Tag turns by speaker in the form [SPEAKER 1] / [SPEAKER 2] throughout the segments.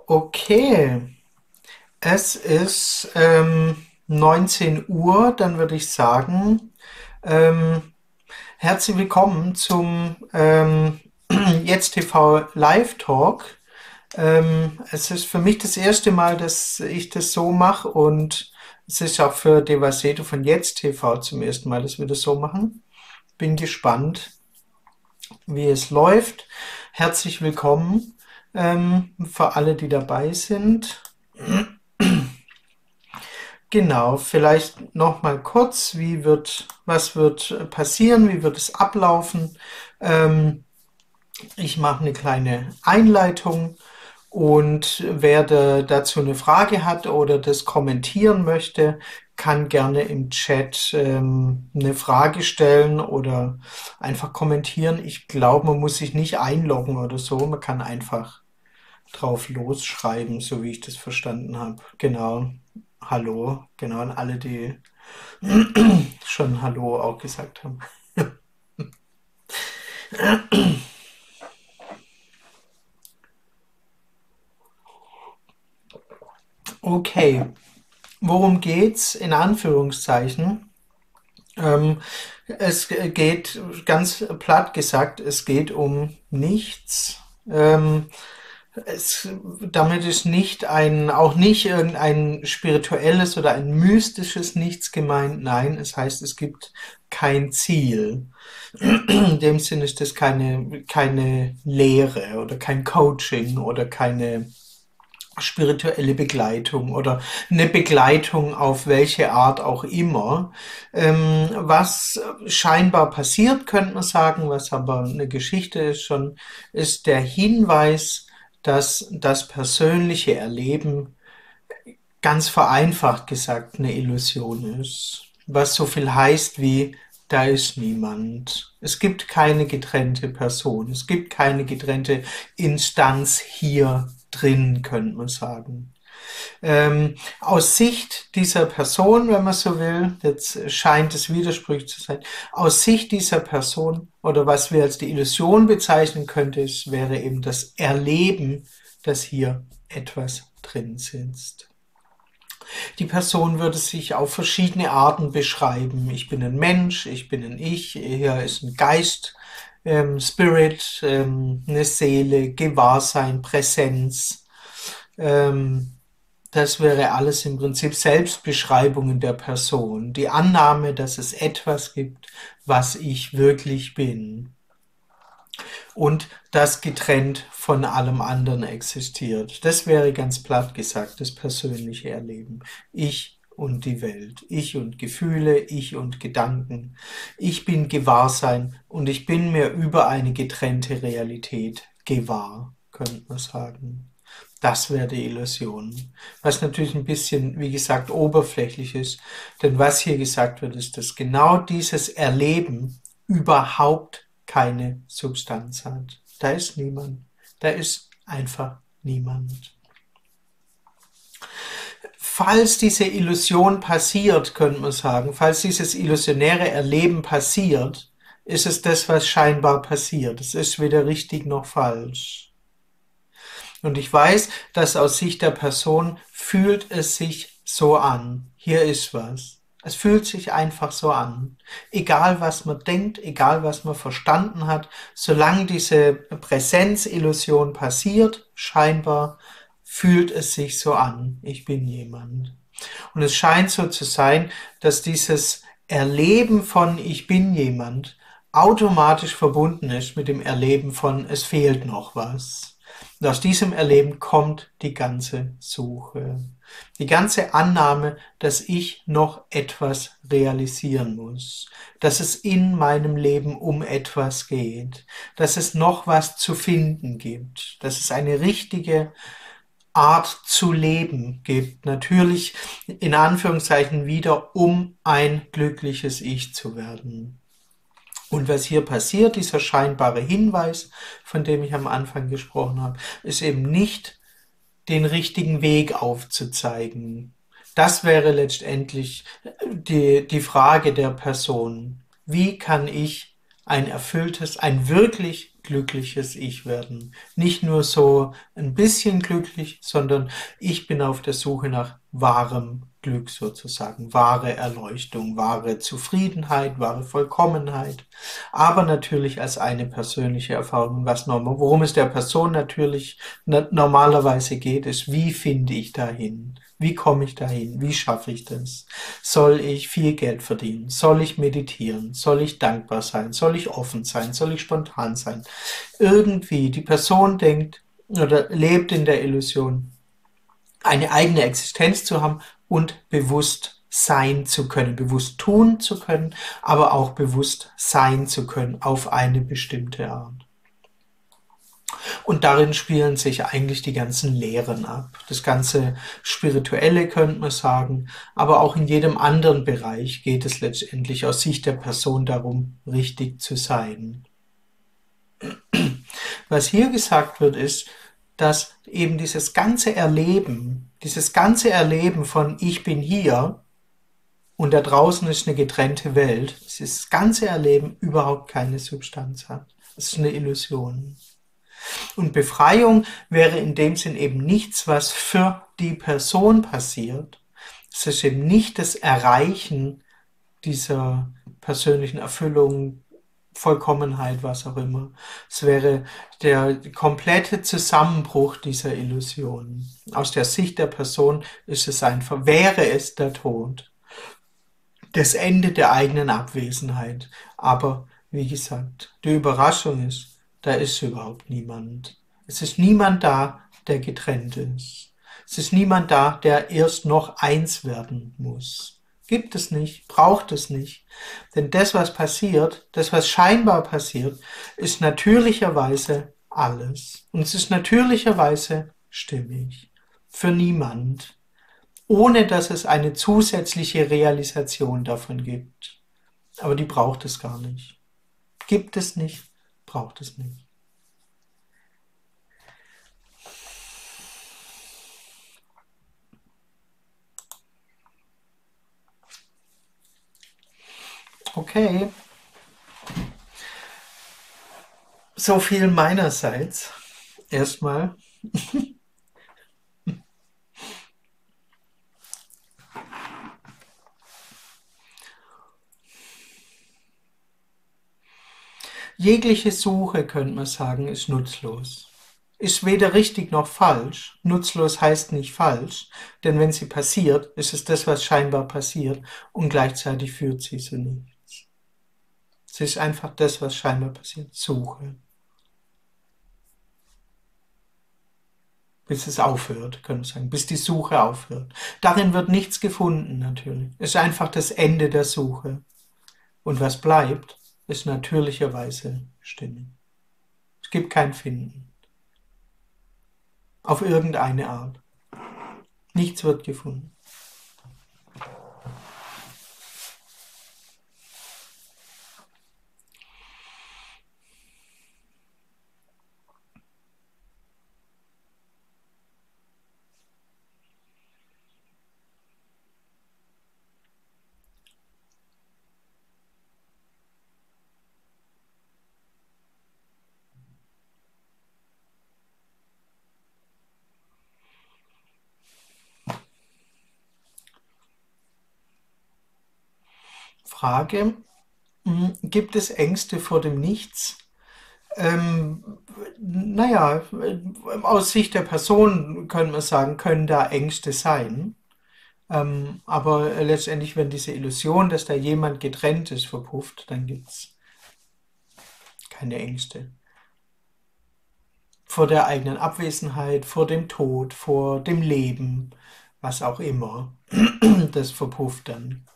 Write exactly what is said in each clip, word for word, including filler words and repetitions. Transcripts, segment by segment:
[SPEAKER 1] Okay, es ist ähm, neunzehn Uhr, dann würde ich sagen, ähm, herzlich willkommen zum ähm, Jetzt T V Live Talk. Ähm, es ist für mich das erste Mal, dass ich das so mache und es ist auch für Devaseto von Jetzt T V zum ersten Mal, dass wir das so machen. Bin gespannt, wie es läuft. Herzlich willkommen ähm, für alle, die dabei sind. Genau, vielleicht noch mal kurz, wie wird, was wird passieren, wie wird es ablaufen? Ähm, ich mache eine kleine Einleitung und wer da, dazu eine Frage hat oder das kommentieren möchte, kann gerne im Chat ähm, eine Frage stellen oder einfach kommentieren. Ich glaube, man muss sich nicht einloggen oder so, man kann einfach drauf losschreiben, so wie ich das verstanden habe. Genau. Hallo, genau an alle, die schon Hallo auch gesagt haben. Okay, worum geht's in Anführungszeichen? Ähm, es geht ganz platt gesagt, es geht um nichts. Ähm, es, damit ist nicht ein, auch nicht irgendein spirituelles oder ein mystisches Nichts gemeint. Nein, es heißt, es gibt kein Ziel. In dem Sinne ist das keine, keine Lehre oder kein Coaching oder keine spirituelle Begleitung oder eine Begleitung auf welche Art auch immer. Ähm, was scheinbar passiert, könnte man sagen, was aber eine Geschichte ist schon, ist der Hinweis, dass das persönliche Erleben ganz vereinfacht gesagt eine Illusion ist. Was so viel heißt wie, da ist niemand. Es gibt keine getrennte Person. Es gibt keine getrennte Instanz hier drin, könnte man sagen. Ähm, aus Sicht dieser Person, wenn man so will, jetzt scheint es widersprüchlich zu sein, aus Sicht dieser Person oder was wir als die Illusion bezeichnen könnte, ist, wäre eben das Erleben, dass hier etwas drin sitzt. Die Person würde sich auf verschiedene Arten beschreiben. Ich bin ein Mensch, ich bin ein Ich, hier ist ein Geist, ähm, Spirit, ähm, eine Seele, Gewahrsein, Präsenz. Ähm, das wäre alles im Prinzip Selbstbeschreibungen der Person. Die Annahme, dass es etwas gibt, was ich wirklich bin und das getrennt von allem anderen existiert. Das wäre ganz platt gesagt das persönliche Erleben. Ich und die Welt, ich und Gefühle, ich und Gedanken. Ich bin Gewahrsein und ich bin mir über eine getrennte Realität gewahr, könnte man sagen. Das wäre die Illusion. Was natürlich ein bisschen, wie gesagt, oberflächlich ist. Denn was hier gesagt wird, ist, dass genau dieses Erleben überhaupt keine Substanz hat. Da ist niemand. Da ist einfach niemand. Falls diese Illusion passiert, könnte man sagen, falls dieses illusionäre Erleben passiert, ist es das, was scheinbar passiert. Es ist weder richtig noch falsch. Und ich weiß, dass aus Sicht der Person fühlt es sich so an. Hier ist was. Es fühlt sich einfach so an. Egal was man denkt, egal was man verstanden hat, solange diese Präsenzillusion passiert, scheinbar fühlt es sich so an. Ich bin jemand. Und es scheint so zu sein, dass dieses Erleben von Ich bin jemand automatisch verbunden ist mit dem Erleben von es fehlt noch was. Und aus diesem Erleben kommt die ganze Suche. Die ganze Annahme, dass ich noch etwas realisieren muss, dass es in meinem Leben um etwas geht, dass es noch was zu finden gibt, dass es eine richtige Art zu leben gibt. Natürlich in Anführungszeichen wieder, um ein glückliches Ich zu werden. Und was hier passiert, dieser scheinbare Hinweis, von dem ich am Anfang gesprochen habe, ist eben nicht den richtigen Weg aufzuzeigen. Das wäre letztendlich die, die Frage der Person. Wie kann ich ein erfülltes, ein wirklich glückliches Ich werden. Nicht nur so ein bisschen glücklich, sondern ich bin auf der Suche nach wahrem Glück sozusagen, wahre Erleuchtung, wahre Zufriedenheit, wahre Vollkommenheit, aber natürlich als eine persönliche Erfahrung. Was normal, worum es der Person natürlich normalerweise geht, ist, wie finde ich dahin? Wie komme ich dahin? Wie schaffe ich das? Soll ich viel Geld verdienen? Soll ich meditieren? Soll ich dankbar sein? Soll ich offen sein? Soll ich spontan sein? Irgendwie, die Person denkt oder lebt in der Illusion, eine eigene Existenz zu haben und bewusst sein zu können, bewusst tun zu können, aber auch bewusst sein zu können auf eine bestimmte Art. Und darin spielen sich eigentlich die ganzen Lehren ab. Das ganze Spirituelle könnte man sagen, aber auch in jedem anderen Bereich geht es letztendlich aus Sicht der Person darum, richtig zu sein. Was hier gesagt wird, ist, dass eben dieses ganze Erleben, dieses ganze Erleben von ich bin hier und da draußen ist eine getrennte Welt, dieses ganze Erleben überhaupt keine Substanz hat. Es ist eine Illusion. Und Befreiung wäre in dem Sinn eben nichts, was für die Person passiert. Es ist eben nicht das Erreichen dieser persönlichen Erfüllung, Vollkommenheit, was auch immer. Es wäre der komplette Zusammenbruch dieser Illusion. Aus der Sicht der Person ist es einfach, wäre es der Tod. Das Ende der eigenen Abwesenheit. Aber, wie gesagt, die Überraschung ist, da ist überhaupt niemand. Es ist niemand da, der getrennt ist. Es ist niemand da, der erst noch eins werden muss. Gibt es nicht, braucht es nicht. Denn das, was passiert, das, was scheinbar passiert, ist natürlicherweise alles. Und es ist natürlicherweise stimmig. Für niemand. Ohne dass es eine zusätzliche Realisation davon gibt. Aber die braucht es gar nicht. Gibt es nicht, braucht es nicht. Okay. So viel meinerseits. Erstmal. Jegliche Suche, könnte man sagen, ist nutzlos. Ist weder richtig noch falsch. Nutzlos heißt nicht falsch, denn wenn sie passiert, ist es das, was scheinbar passiert, und gleichzeitig führt sie zu nichts. Es ist einfach das, was scheinbar passiert. Suche. Bis es aufhört, können wir sagen, bis die Suche aufhört. Darin wird nichts gefunden, natürlich. Es ist einfach das Ende der Suche. Und was bleibt, ist natürlicherweise stimmig. Es gibt kein Finden. Auf irgendeine Art. Nichts wird gefunden. Frage, gibt es Ängste vor dem Nichts? Ähm, naja, aus Sicht der Person können wir sagen, können da Ängste sein. Ähm, aber letztendlich, wenn diese Illusion, dass da jemand getrennt ist, verpufft, dann gibt es keine Ängste. Vor der eigenen Abwesenheit, vor dem Tod, vor dem Leben, was auch immer, das verpufft dann.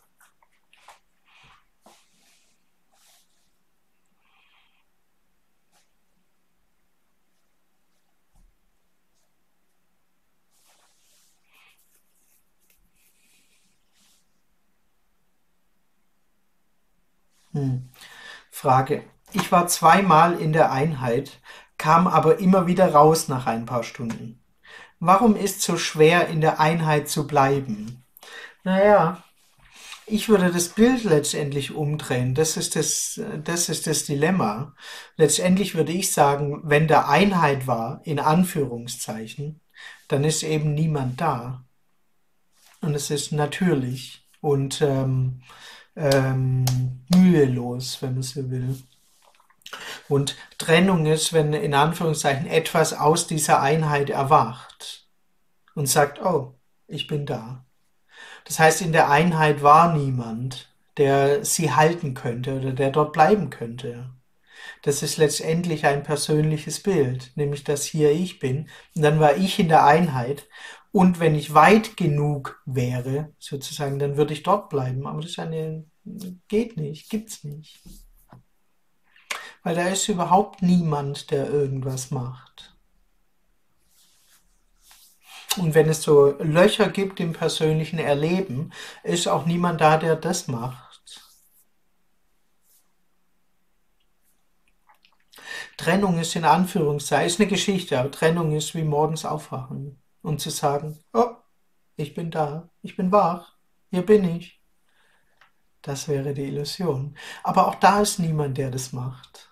[SPEAKER 1] Hm. Frage. Ich war zweimal in der Einheit, kam aber immer wieder raus nach ein paar Stunden. Warum ist es so schwer, in der Einheit zu bleiben? Naja, Ich würde das Bild letztendlich umdrehen. Das ist das, das ist das Dilemma. Letztendlich würde ich sagen, wenn da Einheit war, in Anführungszeichen, dann ist eben niemand da. Und es ist natürlich und ähm, ähm, mühelos, wenn man so will. Und Trennung ist, wenn in Anführungszeichen etwas aus dieser Einheit erwacht und sagt, oh, ich bin da. Das heißt, in der Einheit war niemand, der sie halten könnte oder der dort bleiben könnte. Das ist letztendlich ein persönliches Bild, nämlich dass hier ich bin. Und dann war ich in der Einheit. Und wenn ich weit genug wäre, sozusagen, dann würde ich dort bleiben. Aber das ist eine, geht nicht, gibt's nicht. Weil da ist überhaupt niemand, der irgendwas macht. Und wenn es so Löcher gibt im persönlichen Erleben, ist auch niemand da, der das macht. Trennung ist in Anführungszeichen, ist eine Geschichte, aber Trennung ist wie morgens aufwachen und zu sagen, oh, ich bin da, ich bin wach, hier bin ich. Das wäre die Illusion. Aber auch da ist niemand, der das macht.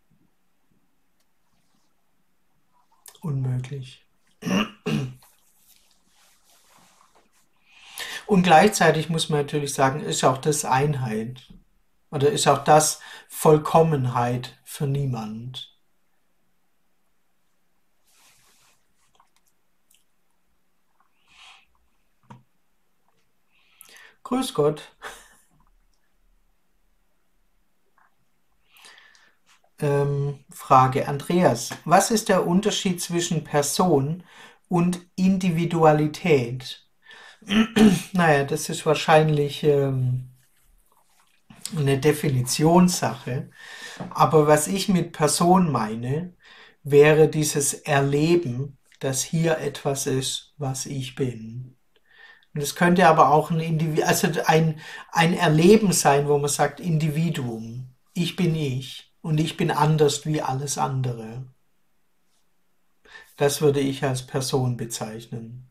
[SPEAKER 1] Unmöglich. Und gleichzeitig muss man natürlich sagen, ist auch das Einheit. Oder ist auch das Vollkommenheit für niemand. Grüß Gott. Ähm, Frage, Andreas, was ist der Unterschied zwischen Person und Individualität? Naja, das ist wahrscheinlich ähm, eine Definitionssache. Aber was ich mit Person meine, wäre dieses Erleben, dass hier etwas ist, was ich bin. Und es könnte aber auch ein, Individu also ein, ein Erleben sein, wo man sagt, Individuum. Ich bin ich und ich bin anders wie alles andere. Das würde ich als Person bezeichnen.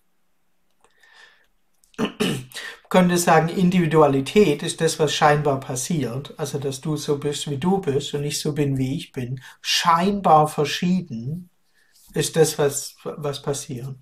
[SPEAKER 1] Man könnte sagen, Individualität ist das, was scheinbar passiert. Also, dass du so bist, wie du bist und ich so bin, wie ich bin. Scheinbar verschieden ist das, was, was passiert.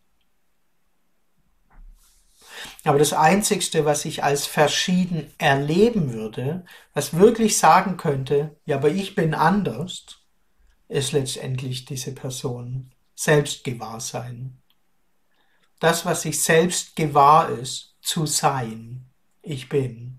[SPEAKER 1] Aber das Einzigste, was ich als verschieden erleben würde, was wirklich sagen könnte, ja, aber ich bin anders, ist letztendlich diese Person. Selbstgewahrsein. Das, was sich selbst gewahr ist, zu sein. Ich bin.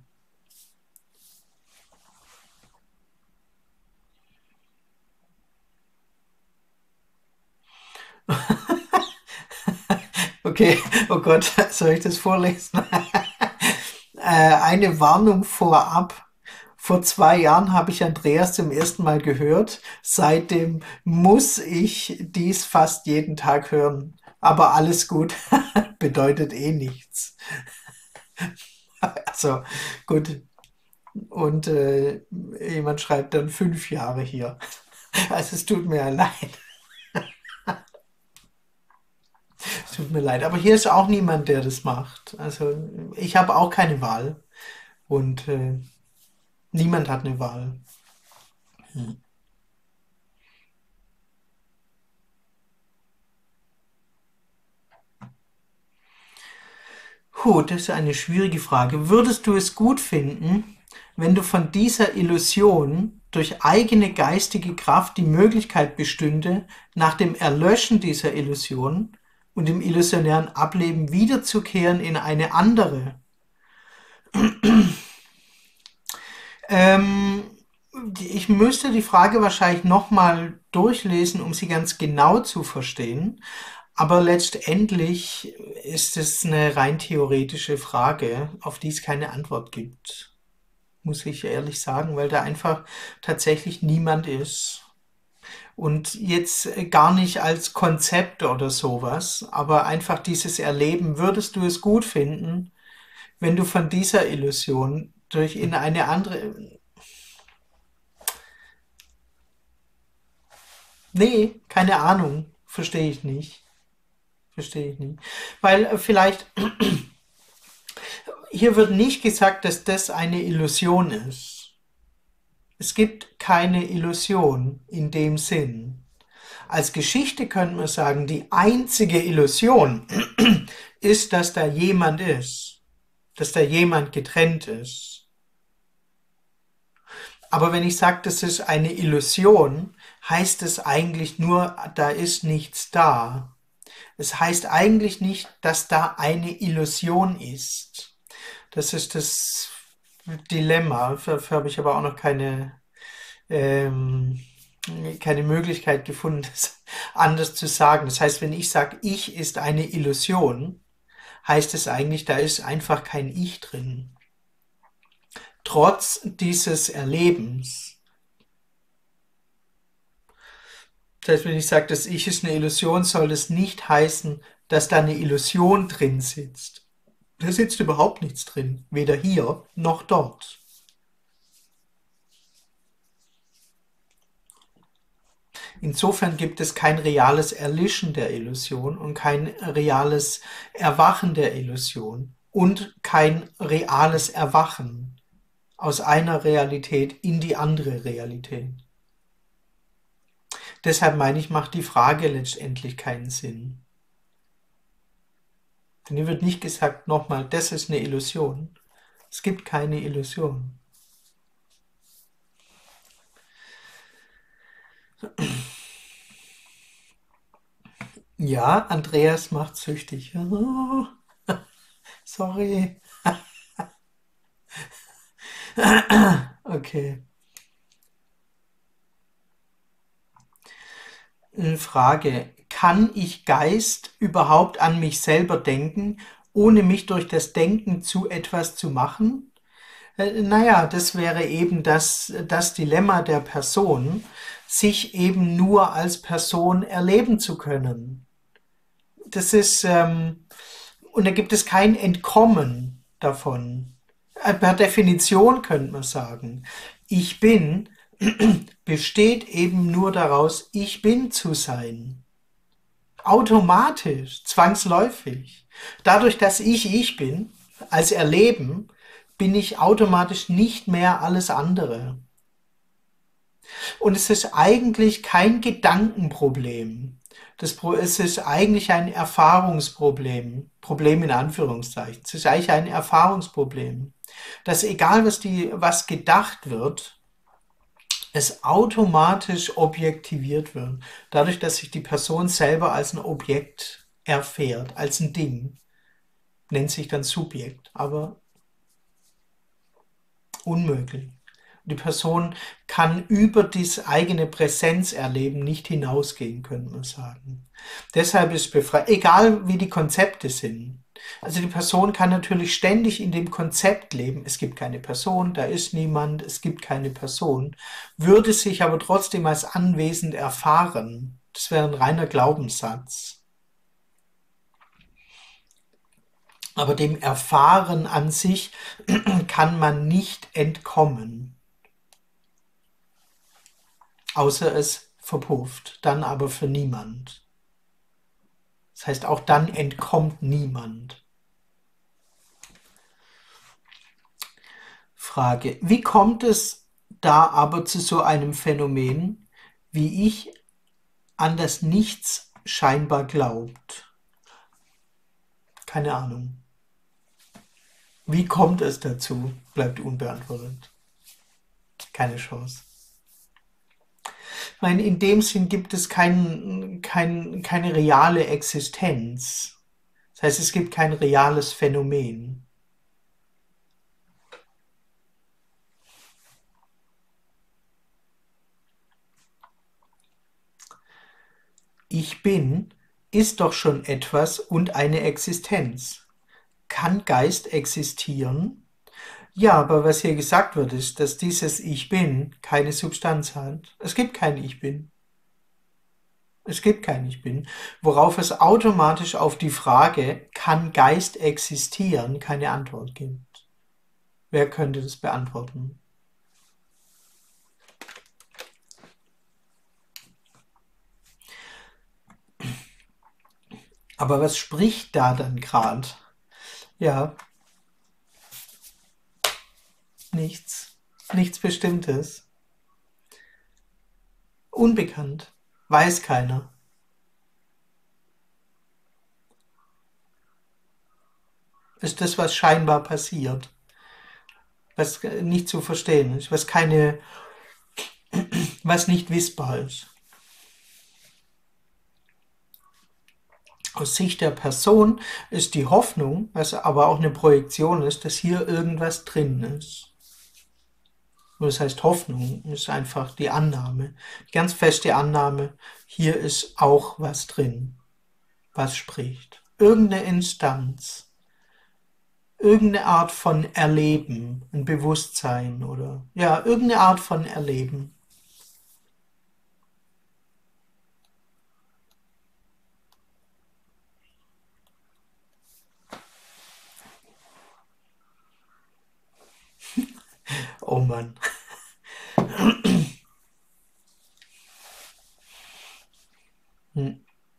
[SPEAKER 1] Okay, oh Gott, soll ich das vorlesen? äh, eine Warnung vorab. Vor zwei Jahren habe ich Andreas zum ersten Mal gehört. Seitdem muss ich dies fast jeden Tag hören. Aber alles gut, bedeutet eh nichts. Also gut. Und äh, jemand schreibt dann fünf Jahre hier. Also es tut mir ja leid. Es tut mir leid. Aber hier ist auch niemand, der das macht. Also ich habe auch keine Wahl. Und äh, niemand hat eine Wahl. Hm. Puh, das ist eine schwierige Frage. Würdest du es gut finden, wenn du von dieser Illusion durch eigene geistige Kraft die Möglichkeit bestünde, nach dem Erlöschen dieser Illusion und dem illusionären Ableben wiederzukehren in eine andere? Ähm, ich müsste die Frage wahrscheinlich nochmal durchlesen, um sie ganz genau zu verstehen. Aber letztendlich ist es eine rein theoretische Frage, auf die es keine Antwort gibt. Muss ich ehrlich sagen, weil da einfach tatsächlich niemand ist. Und jetzt gar nicht als Konzept oder sowas, aber einfach dieses Erleben, würdest du es gut finden, wenn du von dieser Illusion durch in eine andere... Nee, keine Ahnung, verstehe ich nicht. Verstehe ich nicht. Weil äh, vielleicht hier wird nicht gesagt, dass das eine Illusion ist. Es gibt keine Illusion in dem Sinn. Als Geschichte könnte man sagen, die einzige Illusion ist, dass da jemand ist, dass da jemand getrennt ist. Aber wenn ich sage, das ist eine Illusion, heißt es eigentlich nur, da ist nichts da. Es heißt eigentlich nicht, dass da eine Illusion ist. Das ist das Dilemma. Dafür habe ich aber auch noch keine, ähm, keine Möglichkeit gefunden, das anders zu sagen. Das heißt, wenn ich sage, Ich ist eine Illusion, heißt es eigentlich, da ist einfach kein Ich drin. Trotz dieses Erlebens. Das heißt, wenn ich sage, das Ich ist eine Illusion, soll das nicht heißen, dass da eine Illusion drin sitzt. Da sitzt überhaupt nichts drin, weder hier noch dort. Insofern gibt es kein reales Erlischen der Illusion und kein reales Erwachen der Illusion und kein reales Erwachen aus einer Realität in die andere Realität. Deshalb meine ich, macht die Frage letztendlich keinen Sinn. Denn hier wird nicht gesagt, nochmal, das ist eine Illusion. Es gibt keine Illusion. Ja, Andreas macht süchtig. Oh, sorry. Okay. Frage. Kann ich Geist überhaupt an mich selber denken, ohne mich durch das Denken zu etwas zu machen? Äh, naja, das wäre eben das, das Dilemma der Person, sich eben nur als Person erleben zu können. Das ist, ähm, und da gibt es kein Entkommen davon. Äh, Per Definition könnte man sagen, ich bin besteht eben nur daraus, ich bin zu sein. Automatisch, zwangsläufig. Dadurch, dass ich ich bin, als Erleben, bin ich automatisch nicht mehr alles andere. Und es ist eigentlich kein Gedankenproblem. Das, es ist eigentlich ein Erfahrungsproblem. Problem in Anführungszeichen. Es ist eigentlich ein Erfahrungsproblem. Dass egal, was, die, was gedacht wird, es automatisch objektiviert wird. Dadurch, dass sich die Person selber als ein Objekt erfährt, als ein Ding. Nennt sich dann Subjekt, aber unmöglich. Die Person kann über das eigene Präsenzerleben nicht hinausgehen, könnte man sagen. Deshalb ist befreit, egal wie die Konzepte sind. Also die Person kann natürlich ständig in dem Konzept leben, es gibt keine Person, da ist niemand, es gibt keine Person, würde sich aber trotzdem als anwesend erfahren. Das wäre ein reiner Glaubenssatz. Aber dem Erfahren an sich kann man nicht entkommen. Außer es verpufft, dann aber für niemand. Das heißt, auch dann entkommt niemand. Frage, wie kommt es da aber zu so einem Phänomen, wie ich an das Nichts scheinbar glaubt? Keine Ahnung. Wie kommt es dazu? Bleibt unbeantwortet. Keine Chance. Ich meine, in dem Sinn gibt es kein, kein, keine reale Existenz. Das heißt, es gibt kein reales Phänomen. Ich bin ist doch schon etwas und eine Existenz. Kann Geist existieren? Ja, aber was hier gesagt wird, ist, dass dieses Ich Bin keine Substanz hat. Es gibt kein Ich Bin. Es gibt kein Ich Bin, worauf es automatisch auf die Frage, kann Geist existieren, keine Antwort gibt. Wer könnte das beantworten? Aber was spricht da dann gerade? Ja, nichts, nichts Bestimmtes. Unbekannt, weiß keiner. Ist das, was scheinbar passiert, was nicht zu verstehen ist, was keine, was nicht wissbar ist. Aus Sicht der Person ist die Hoffnung, was aber auch eine Projektion ist, dass hier irgendwas drin ist. Das heißt, Hoffnung ist einfach die Annahme, die ganz feste Annahme, hier ist auch was drin, was spricht. Irgendeine Instanz, irgendeine Art von Erleben, ein Bewusstsein oder ja, irgendeine Art von Erleben. Oh Mann. Hm.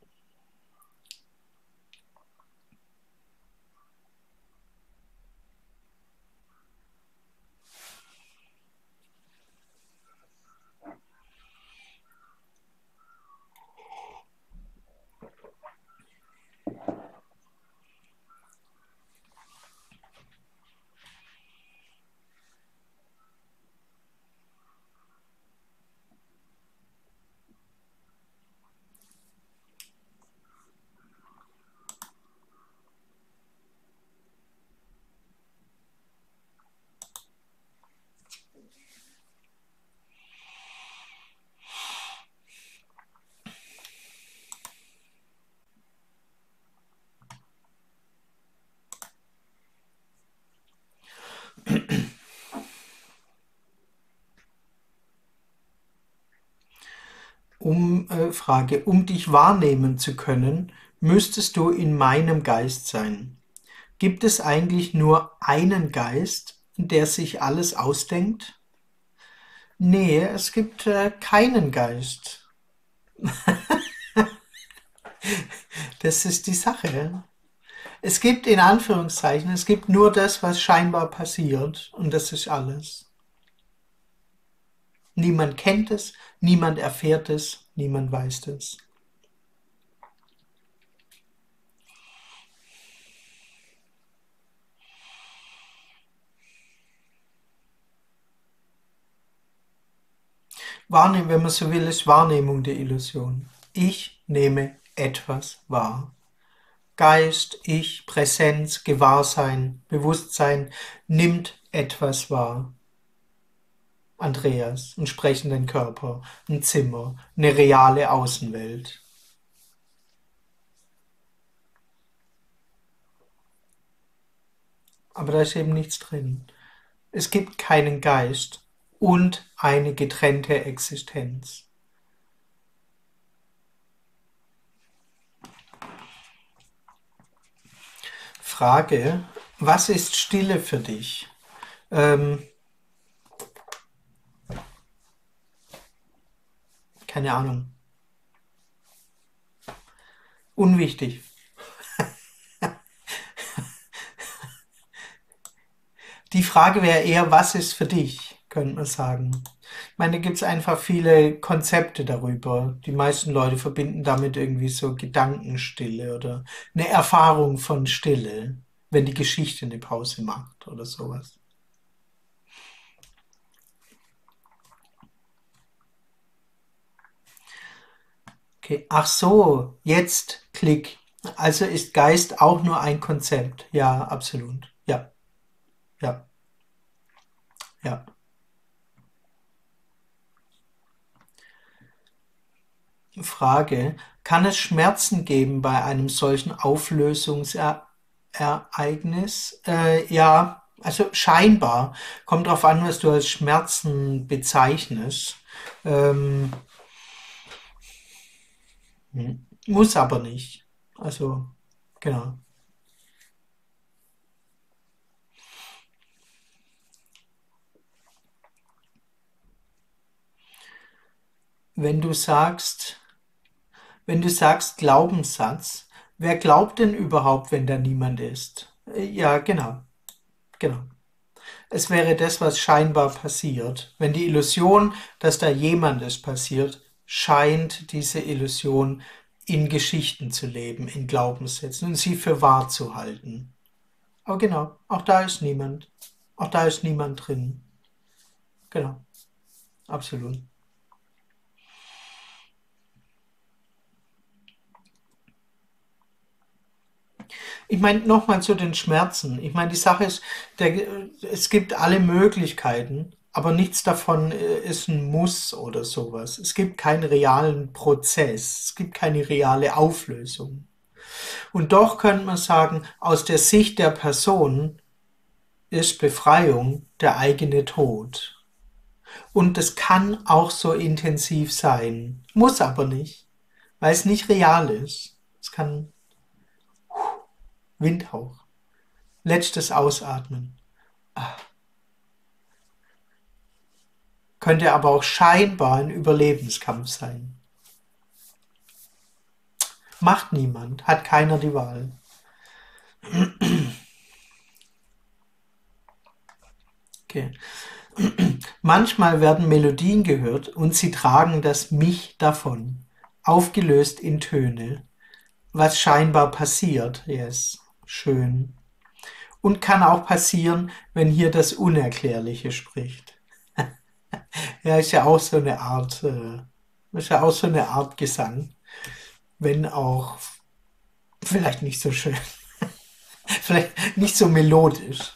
[SPEAKER 1] Um, äh, Frage, um dich wahrnehmen zu können, müsstest du in meinem Geist sein. Gibt es eigentlich nur einen Geist, der sich alles ausdenkt? Nee, es gibt äh, keinen Geist. Das ist die Sache. Es gibt in Anführungszeichen, es gibt nur das, was scheinbar passiert, und das ist alles. Niemand kennt es, niemand erfährt es, niemand weiß es. Wahrnehmen, wenn man so will, ist Wahrnehmung der Illusion. Ich nehme etwas wahr. Geist, Ich, Präsenz, Gewahrsein, Bewusstsein nimmt etwas wahr. Andreas, einen sprechenden Körper, ein Zimmer, eine reale Außenwelt. Aber da ist eben nichts drin. Es gibt keinen Geist und eine getrennte Existenz. Frage, was ist Stille für dich? Ähm, keine Ahnung. Unwichtig. Die Frage wäre eher, was ist für dich, könnte man sagen. Ich meine, da gibt es einfach viele Konzepte darüber. Die meisten Leute verbinden damit irgendwie so Gedankenstille oder eine Erfahrung von Stille, wenn die Geschichte eine Pause macht oder sowas. Okay, ach so, jetzt Klick. Also ist Geist auch nur ein Konzept. Ja, absolut. Ja, ja, ja. Frage, kann es Schmerzen geben bei einem solchen Auflösungsereignis? Äh, ja, also scheinbar. Kommt drauf an, was du als Schmerzen bezeichnest. Ähm, hm, muss aber nicht. Also, genau. Wenn du sagst, wenn du sagst Glaubenssatz, wer glaubt denn überhaupt, wenn da niemand ist? Äh, Ja, genau, genau. Es wäre das, was scheinbar passiert. Wenn die Illusion, dass da jemandes passiert, scheint diese Illusion in Geschichten zu leben, in Glaubenssätzen und sie für wahr zu halten. Aber genau, auch da ist niemand. Auch da ist niemand drin. Genau, absolut. Ich meine, nochmal zu den Schmerzen. Ich meine, die Sache ist, der, es gibt alle Möglichkeiten, aber nichts davon äh, ist ein Muss oder sowas. Es gibt keinen realen Prozess, es gibt keine reale Auflösung. Und doch könnte man sagen, aus der Sicht der Person ist Befreiung der eigene Tod. Und das kann auch so intensiv sein, muss aber nicht, weil es nicht real ist. Es kann Windhauch, letztes Ausatmen. Könnte aber auch scheinbar ein Überlebenskampf sein. Macht niemand, hat keiner die Wahl. Okay. Manchmal werden Melodien gehört und sie tragen das Mich davon, aufgelöst in Töne, was scheinbar passiert, yes, schön. Und kann auch passieren, wenn hier das Unerklärliche spricht. Ja, ist ja auch so eine Art, äh, ist ja auch so eine Art Gesang, wenn auch vielleicht nicht so schön, vielleicht nicht so melodisch.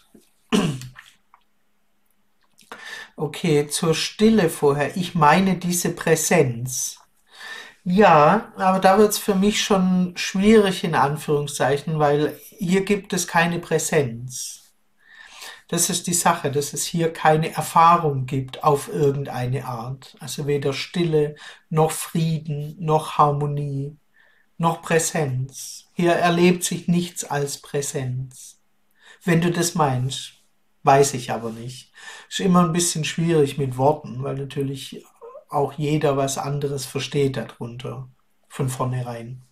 [SPEAKER 1] Okay, zur Stille vorher. Ich meine diese Präsenz. Ja, aber da wird es für mich schon schwierig in Anführungszeichen, weil hier gibt es keine Präsenz. Das ist die Sache, dass es hier keine Erfahrung gibt auf irgendeine Art. Also weder Stille, noch Frieden, noch Harmonie, noch Präsenz. Hier erlebt sich nichts als Präsenz. Wenn du das meinst, weiß ich aber nicht. Ist immer ein bisschen schwierig mit Worten, weil natürlich auch jeder was anderes versteht darunter, von vornherein.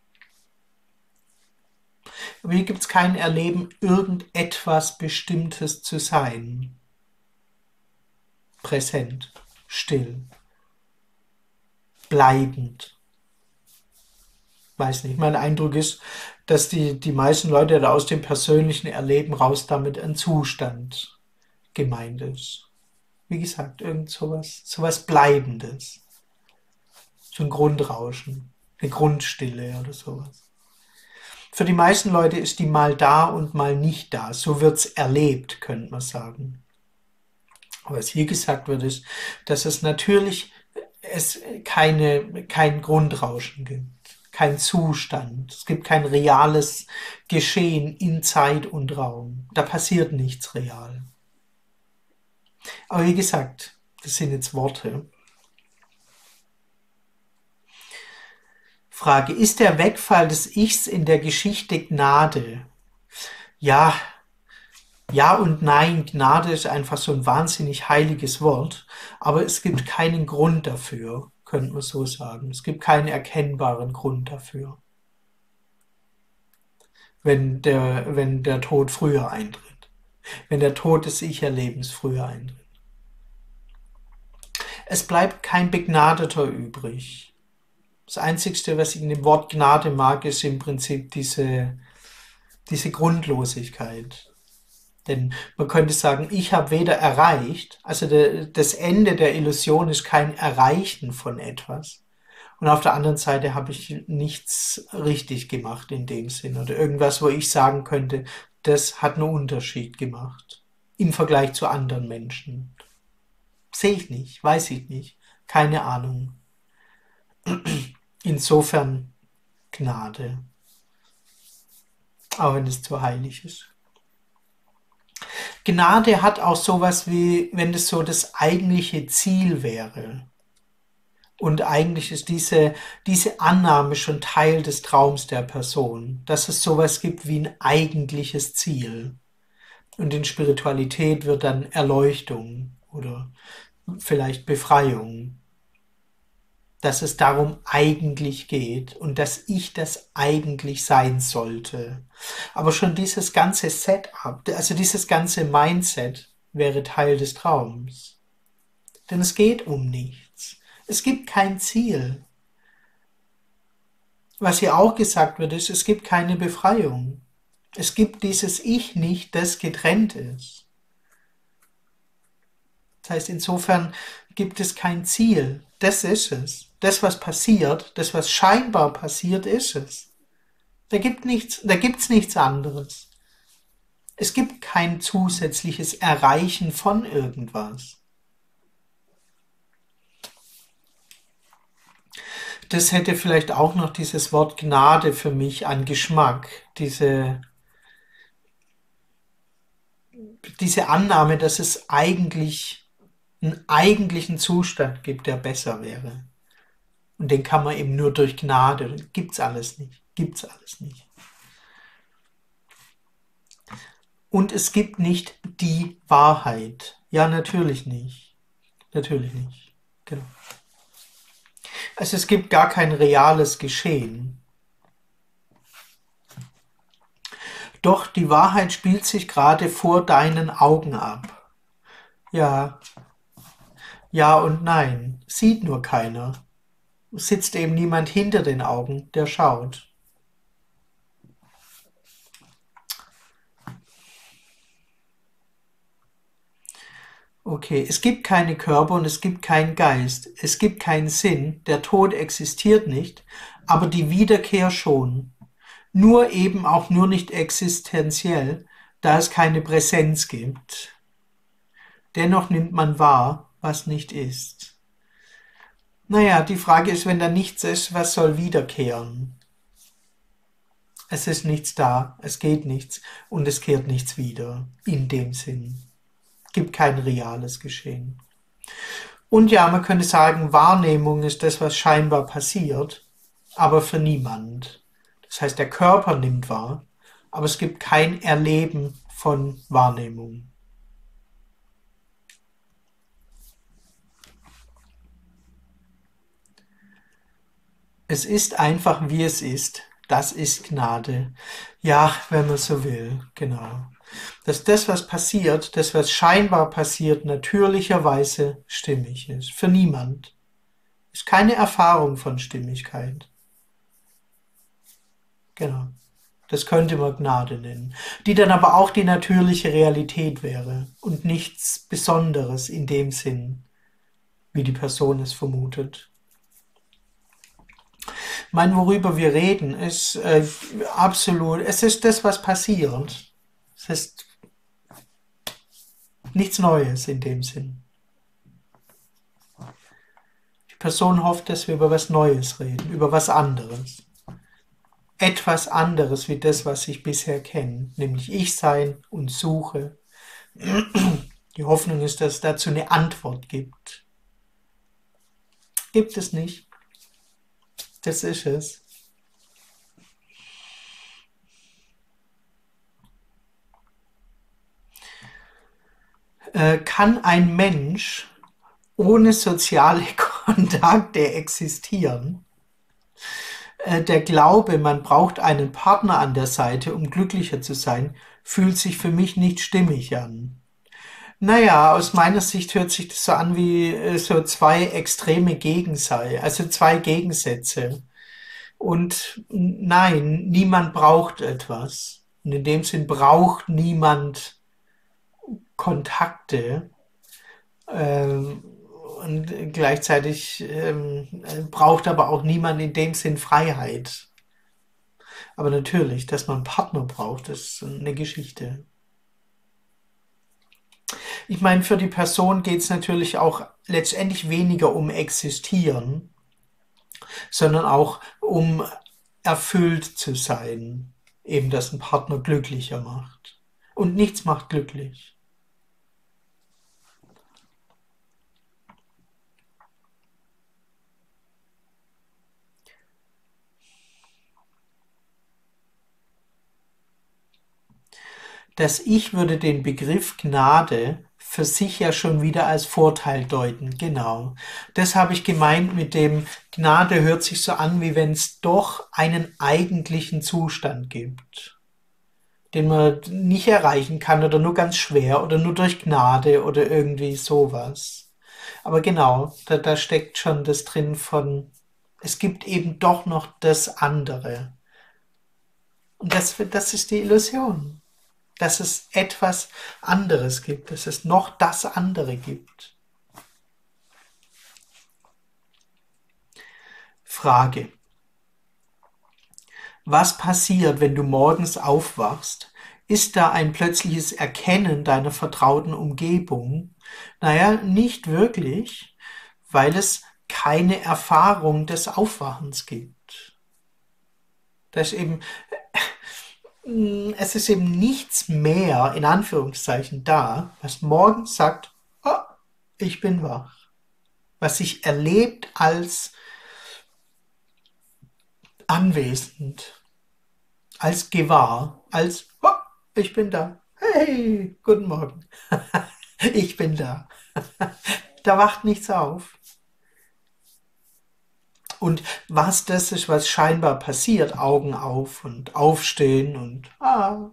[SPEAKER 1] Aber hier gibt es kein Erleben, irgendetwas Bestimmtes zu sein. Präsent, still, bleibend. Weiß nicht, mein Eindruck ist, dass die, die meisten Leute da aus dem persönlichen Erleben raus damit ein Zustand gemeint ist. Wie gesagt, irgend sowas, sowas Bleibendes. So ein Grundrauschen, eine Grundstille oder sowas. Für die meisten Leute ist die mal da und mal nicht da. So wird's erlebt, könnte man sagen. Aber was hier gesagt wird, ist, dass es natürlich es keine, kein Grundrauschen gibt, kein Zustand. Es gibt kein reales Geschehen in Zeit und Raum. Da passiert nichts real. Aber wie gesagt, das sind jetzt Worte. Frage, ist der Wegfall des Ichs in der Geschichte Gnade? Ja, ja und nein. Gnade ist einfach so ein wahnsinnig heiliges Wort, aber es gibt keinen Grund dafür, könnte man so sagen. Es gibt keinen erkennbaren Grund dafür, wenn der, wenn der Tod früher eintritt, wenn der Tod des Ich-Erlebens früher eintritt. Es bleibt kein Begnadeter übrig. Das Einzige, was ich in dem Wort Gnade mag, ist im Prinzip diese, diese Grundlosigkeit. Denn man könnte sagen, ich habe weder erreicht, also der, das Ende der Illusion ist kein Erreichen von etwas. Und auf der anderen Seite habe ich nichts richtig gemacht in dem Sinn. Oder irgendwas, wo ich sagen könnte, das hat einen Unterschied gemacht im Vergleich zu anderen Menschen. Sehe ich nicht, weiß ich nicht, keine Ahnung. Insofern Gnade, auch wenn es zu heilig ist. Gnade hat auch sowas wie, wenn das so das eigentliche Ziel wäre. Und eigentlich ist diese, diese Annahme schon Teil des Traums der Person, dass es sowas gibt wie ein eigentliches Ziel. Und in Spiritualität wird dann Erleuchtung oder vielleicht Befreiung, dass es darum eigentlich geht und dass ich das eigentlich sein sollte. Aber schon dieses ganze Setup, also dieses ganze Mindset, wäre Teil des Traums. Denn es geht um nichts. Es gibt kein Ziel. Was hier auch gesagt wird, ist, es gibt keine Befreiung. Es gibt dieses Ich nicht, das getrennt ist. Das heißt, insofern gibt es kein Ziel. Das ist es. Das, was passiert, das, was scheinbar passiert, ist es. Da gibt nichts, da gibt's nichts anderes. Es gibt kein zusätzliches Erreichen von irgendwas. Das hätte vielleicht auch noch dieses Wort Gnade für mich an Geschmack. Diese, diese Annahme, dass es eigentlich einen eigentlichen Zustand gibt, der besser wäre. Und den kann man eben nur durch Gnade. Gibt's alles nicht. Gibt's alles nicht. Und es gibt nicht die Wahrheit. Ja, natürlich nicht. Natürlich nicht. Genau. Also es gibt gar kein reales Geschehen. Doch die Wahrheit spielt sich gerade vor deinen Augen ab. Ja, ja und nein. Sieht nur keiner. Sitzt eben niemand hinter den Augen, der schaut. Okay, es gibt keine Körper und es gibt keinen Geist. Es gibt keinen Sinn. Der Tod existiert nicht, aber die Wiederkehr schon. Nur eben auch nur nicht existenziell, da es keine Präsenz gibt. Dennoch nimmt man wahr, was nicht ist. Naja, die Frage ist, wenn da nichts ist, was soll wiederkehren? Es ist nichts da, es geht nichts und es kehrt nichts wieder, in dem Sinn. Es gibt kein reales Geschehen. Und ja, man könnte sagen, Wahrnehmung ist das, was scheinbar passiert, aber für niemand. Das heißt, der Körper nimmt wahr, aber es gibt kein Erleben von Wahrnehmung. Es ist einfach, wie es ist. Das ist Gnade. Ja, wenn man so will, genau. Dass das, was passiert, das, was scheinbar passiert, natürlicherweise stimmig ist. Für niemand. Ist keine Erfahrung von Stimmigkeit. Genau. Das könnte man Gnade nennen. Die dann aber auch die natürliche Realität wäre und nichts Besonderes in dem Sinn, wie die Person es vermutet. Ich meine, worüber wir reden, ist äh, absolut, es ist das, was passiert. Es ist nichts Neues in dem Sinn. Die Person hofft, dass wir über was Neues reden, über was anderes. Etwas anderes wie das, was ich bisher kenne, nämlich ich sein und suche. Die Hoffnung ist, dass es dazu eine Antwort gibt. Gibt es nicht. Das ist es. Äh, kann ein Mensch ohne soziale Kontakte existieren? Äh, der Glaube, man braucht einen Partner an der Seite, um glücklicher zu sein, fühlt sich für mich nicht stimmig an. Naja, aus meiner Sicht hört sich das so an wie äh, so zwei extreme Gegensätze, also zwei Gegensätze. Und nein, niemand braucht etwas. Und in dem Sinn braucht niemand Kontakte. Ähm, und gleichzeitig ähm, braucht aber auch niemand in dem Sinn Freiheit. Aber natürlich, dass man einen Partner braucht, ist eine Geschichte. Ich meine, für die Person geht es natürlich auch letztendlich weniger um Existieren, sondern auch um erfüllt zu sein. Eben, dass ein Partner glücklicher macht. Und nichts macht glücklich. Das Ich würde den Begriff Gnade für sich ja schon wieder als Vorteil deuten. Genau. Das habe ich gemeint mit dem Gnade hört sich so an, wie wenn es doch einen eigentlichen Zustand gibt. den man nicht erreichen kann oder nur ganz schwer oder nur durch Gnade oder irgendwie sowas. Aber genau, da, da steckt schon das drin von, es gibt eben doch noch das andere. Und das, das ist die Illusion, dass es etwas anderes gibt, dass es noch das andere gibt. Frage. Was passiert, wenn du morgens aufwachst? Ist da ein plötzliches Erkennen deiner vertrauten Umgebung? Naja, nicht wirklich, weil es keine Erfahrung des Aufwachens gibt. Das ist eben, es ist eben nichts mehr, in Anführungszeichen, da, was morgens sagt, oh, ich bin wach. Was sich erlebt als anwesend, als gewahr, als oh, ich bin da. Hey, guten Morgen. Ich bin da. Da wacht nichts auf. Und was das ist, was scheinbar passiert, Augen auf und aufstehen und ah,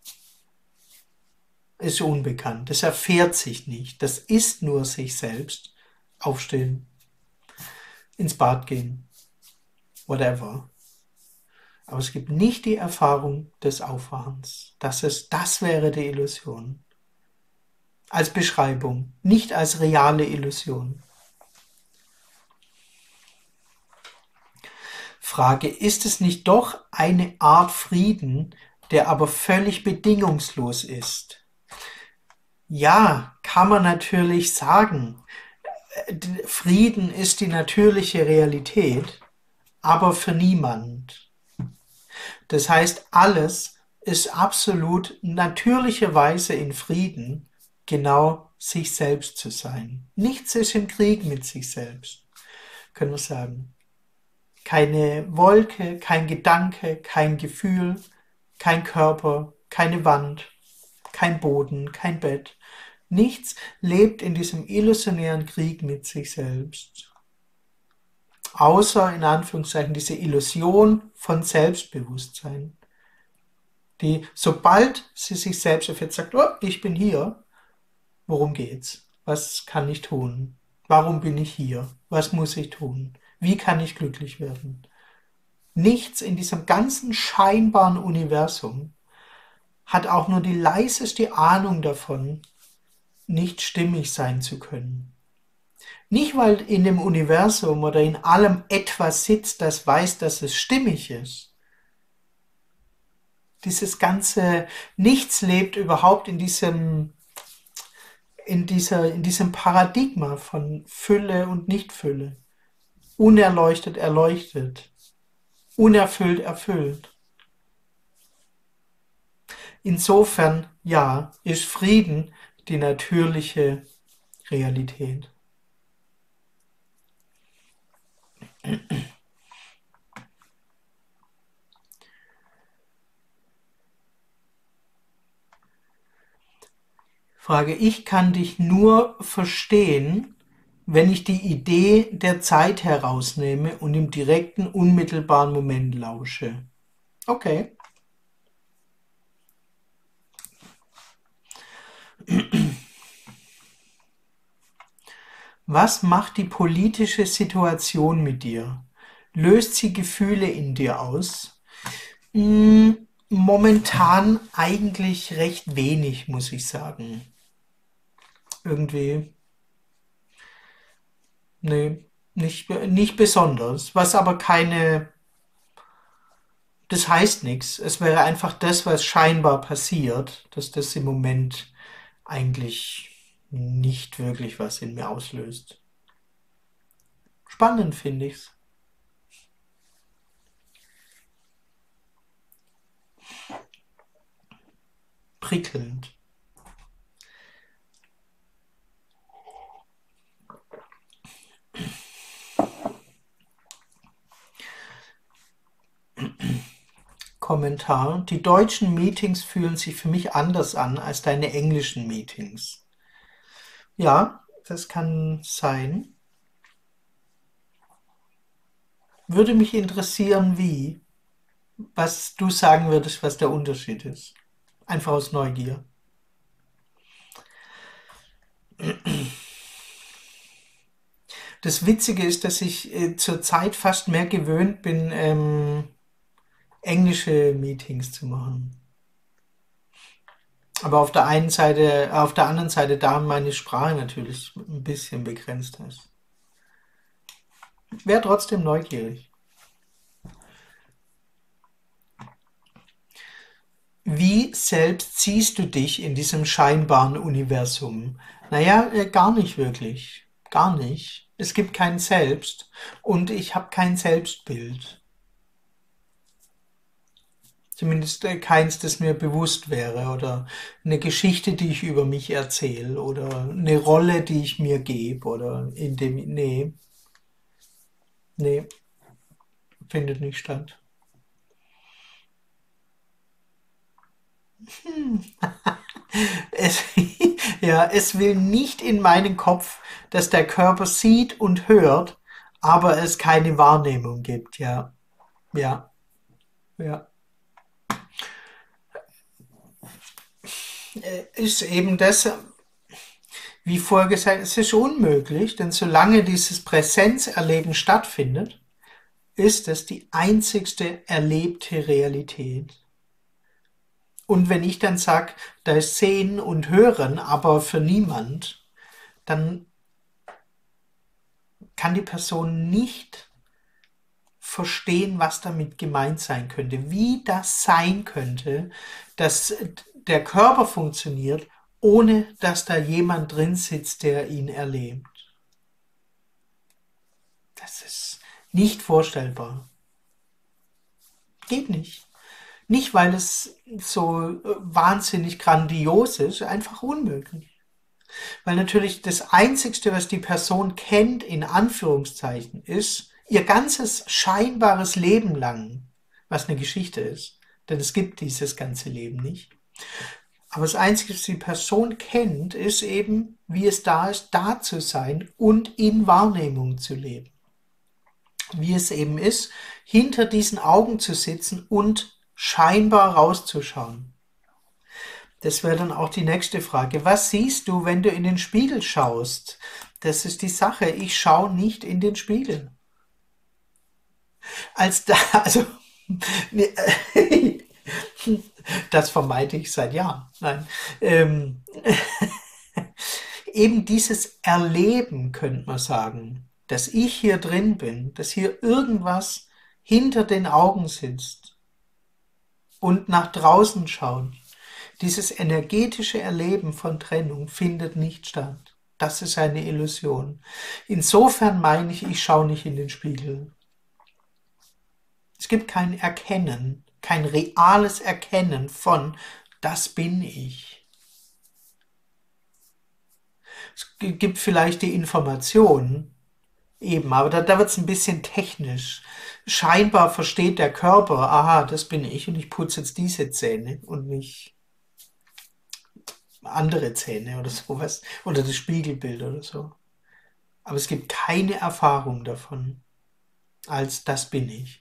[SPEAKER 1] ist unbekannt. Das erfährt sich nicht. Das ist nur sich selbst. Aufstehen, ins Bad gehen, whatever. Aber es gibt nicht die Erfahrung des Aufwachens. Das ist, das wäre die Illusion. Als Beschreibung, nicht als reale Illusion. Frage, ist es nicht doch eine Art Frieden, der aber völlig bedingungslos ist? Ja, kann man natürlich sagen. Frieden ist die natürliche Realität, aber für niemand. Das heißt, alles ist absolut natürlicherweise in Frieden, genau sich selbst zu sein. Nichts ist im Krieg mit sich selbst, können wir sagen. Keine Wolke, kein Gedanke, kein Gefühl, kein Körper, keine Wand, kein Boden, kein Bett. Nichts lebt in diesem illusionären Krieg mit sich selbst. Außer, in Anführungszeichen, diese Illusion von Selbstbewusstsein, die, sobald sie sich selbst erfährt, sagt, oh, ich bin hier, worum geht's? Was kann ich tun? Warum bin ich hier? Was muss ich tun? Wie kann ich glücklich werden? Nichts in diesem ganzen scheinbaren Universum hat auch nur die leiseste Ahnung davon, nicht stimmig sein zu können. Nicht, weil in dem Universum oder in allem etwas sitzt, das weiß, dass es stimmig ist. Dieses ganze Nichts lebt überhaupt in diesem, in dieser, in diesem Paradigma von Fülle und Nichtfülle. Unerleuchtet, erleuchtet. Unerfüllt, erfüllt. Insofern, ja, ist Frieden die natürliche Realität. Frage, ich kann dich nur verstehen, wenn ich die Idee der Zeit herausnehme und im direkten, unmittelbaren Moment lausche. Okay. Was macht die politische Situation mit dir? Löst sie Gefühle in dir aus? Hm, momentan eigentlich recht wenig, muss ich sagen. Irgendwie, nee, nicht, nicht besonders. Was aber keine, das heißt nichts. Es wäre einfach das, was scheinbar passiert, dass das im Moment eigentlich nicht wirklich was in mir auslöst. Spannend finde ich's. Prickelnd. Kommentar. Die deutschen Meetings fühlen sich für mich anders an als deine englischen Meetings. Ja, das kann sein. Würde mich interessieren, wie. Was du sagen würdest, was der Unterschied ist. Einfach aus Neugier. Das Witzige ist, dass ich äh, zurzeit fast mehr gewöhnt bin, ähm, englische Meetings zu machen. Aber auf der einen Seite, auf der anderen Seite, da meine Sprache natürlich ein bisschen begrenzt ist. Wäre trotzdem neugierig. Wie selbst siehst du dich in diesem scheinbaren Universum? Naja, äh, gar nicht wirklich. Gar nicht. Es gibt kein Selbst und ich habe kein Selbstbild. Zumindest äh, keins, das mir bewusst wäre oder eine Geschichte, die ich über mich erzähle oder eine Rolle, die ich mir gebe oder in dem, nee, nee, findet nicht statt. Es, ja, es will nicht in meinen Kopf, dass der Körper sieht und hört, aber es keine Wahrnehmung gibt. Ja, ja, ja. Äh, Ist eben das, wie vorher gesagt, es ist unmöglich, denn solange dieses Präsenzerleben stattfindet, ist es die einzigste erlebte Realität. Und wenn ich dann sage, da ist Sehen und Hören, aber für niemand, dann kann die Person nicht verstehen, was damit gemeint sein könnte, wie das sein könnte, dass der Körper funktioniert, ohne dass da jemand drin sitzt, der ihn erlebt. Das ist nicht vorstellbar. Geht nicht. Nicht, weil es so wahnsinnig grandios ist, einfach unmöglich. Weil natürlich das Einzigste, was die Person kennt, in Anführungszeichen, ist ihr ganzes scheinbares Leben lang, was eine Geschichte ist. Denn es gibt dieses ganze Leben nicht. Aber das Einzige, was die Person kennt, ist eben, wie es da ist, da zu sein und in Wahrnehmung zu leben. Wie es eben ist, hinter diesen Augen zu sitzen und scheinbar rauszuschauen. Das wäre dann auch die nächste Frage. Was siehst du, wenn du in den Spiegel schaust? Das ist die Sache. Ich schaue nicht in den Spiegel. Als da, also, das vermeide ich seit Jahren. Nein. Ähm, eben dieses Erleben, könnte man sagen, dass ich hier drin bin, dass hier irgendwas hinter den Augen sitzt und nach draußen schaut. Dieses energetische Erleben von Trennung findet nicht statt. Das ist eine Illusion. Insofern meine ich, ich schaue nicht in den Spiegel. Es gibt kein Erkennen, kein reales Erkennen von, das bin ich. Es gibt vielleicht die Information, eben, aber da, da wird es ein bisschen technisch. Scheinbar versteht der Körper, aha, das bin ich und ich putze jetzt diese Zähne und nicht andere Zähne oder sowas. Oder das Spiegelbild oder so. Aber es gibt keine Erfahrung davon, als das bin ich.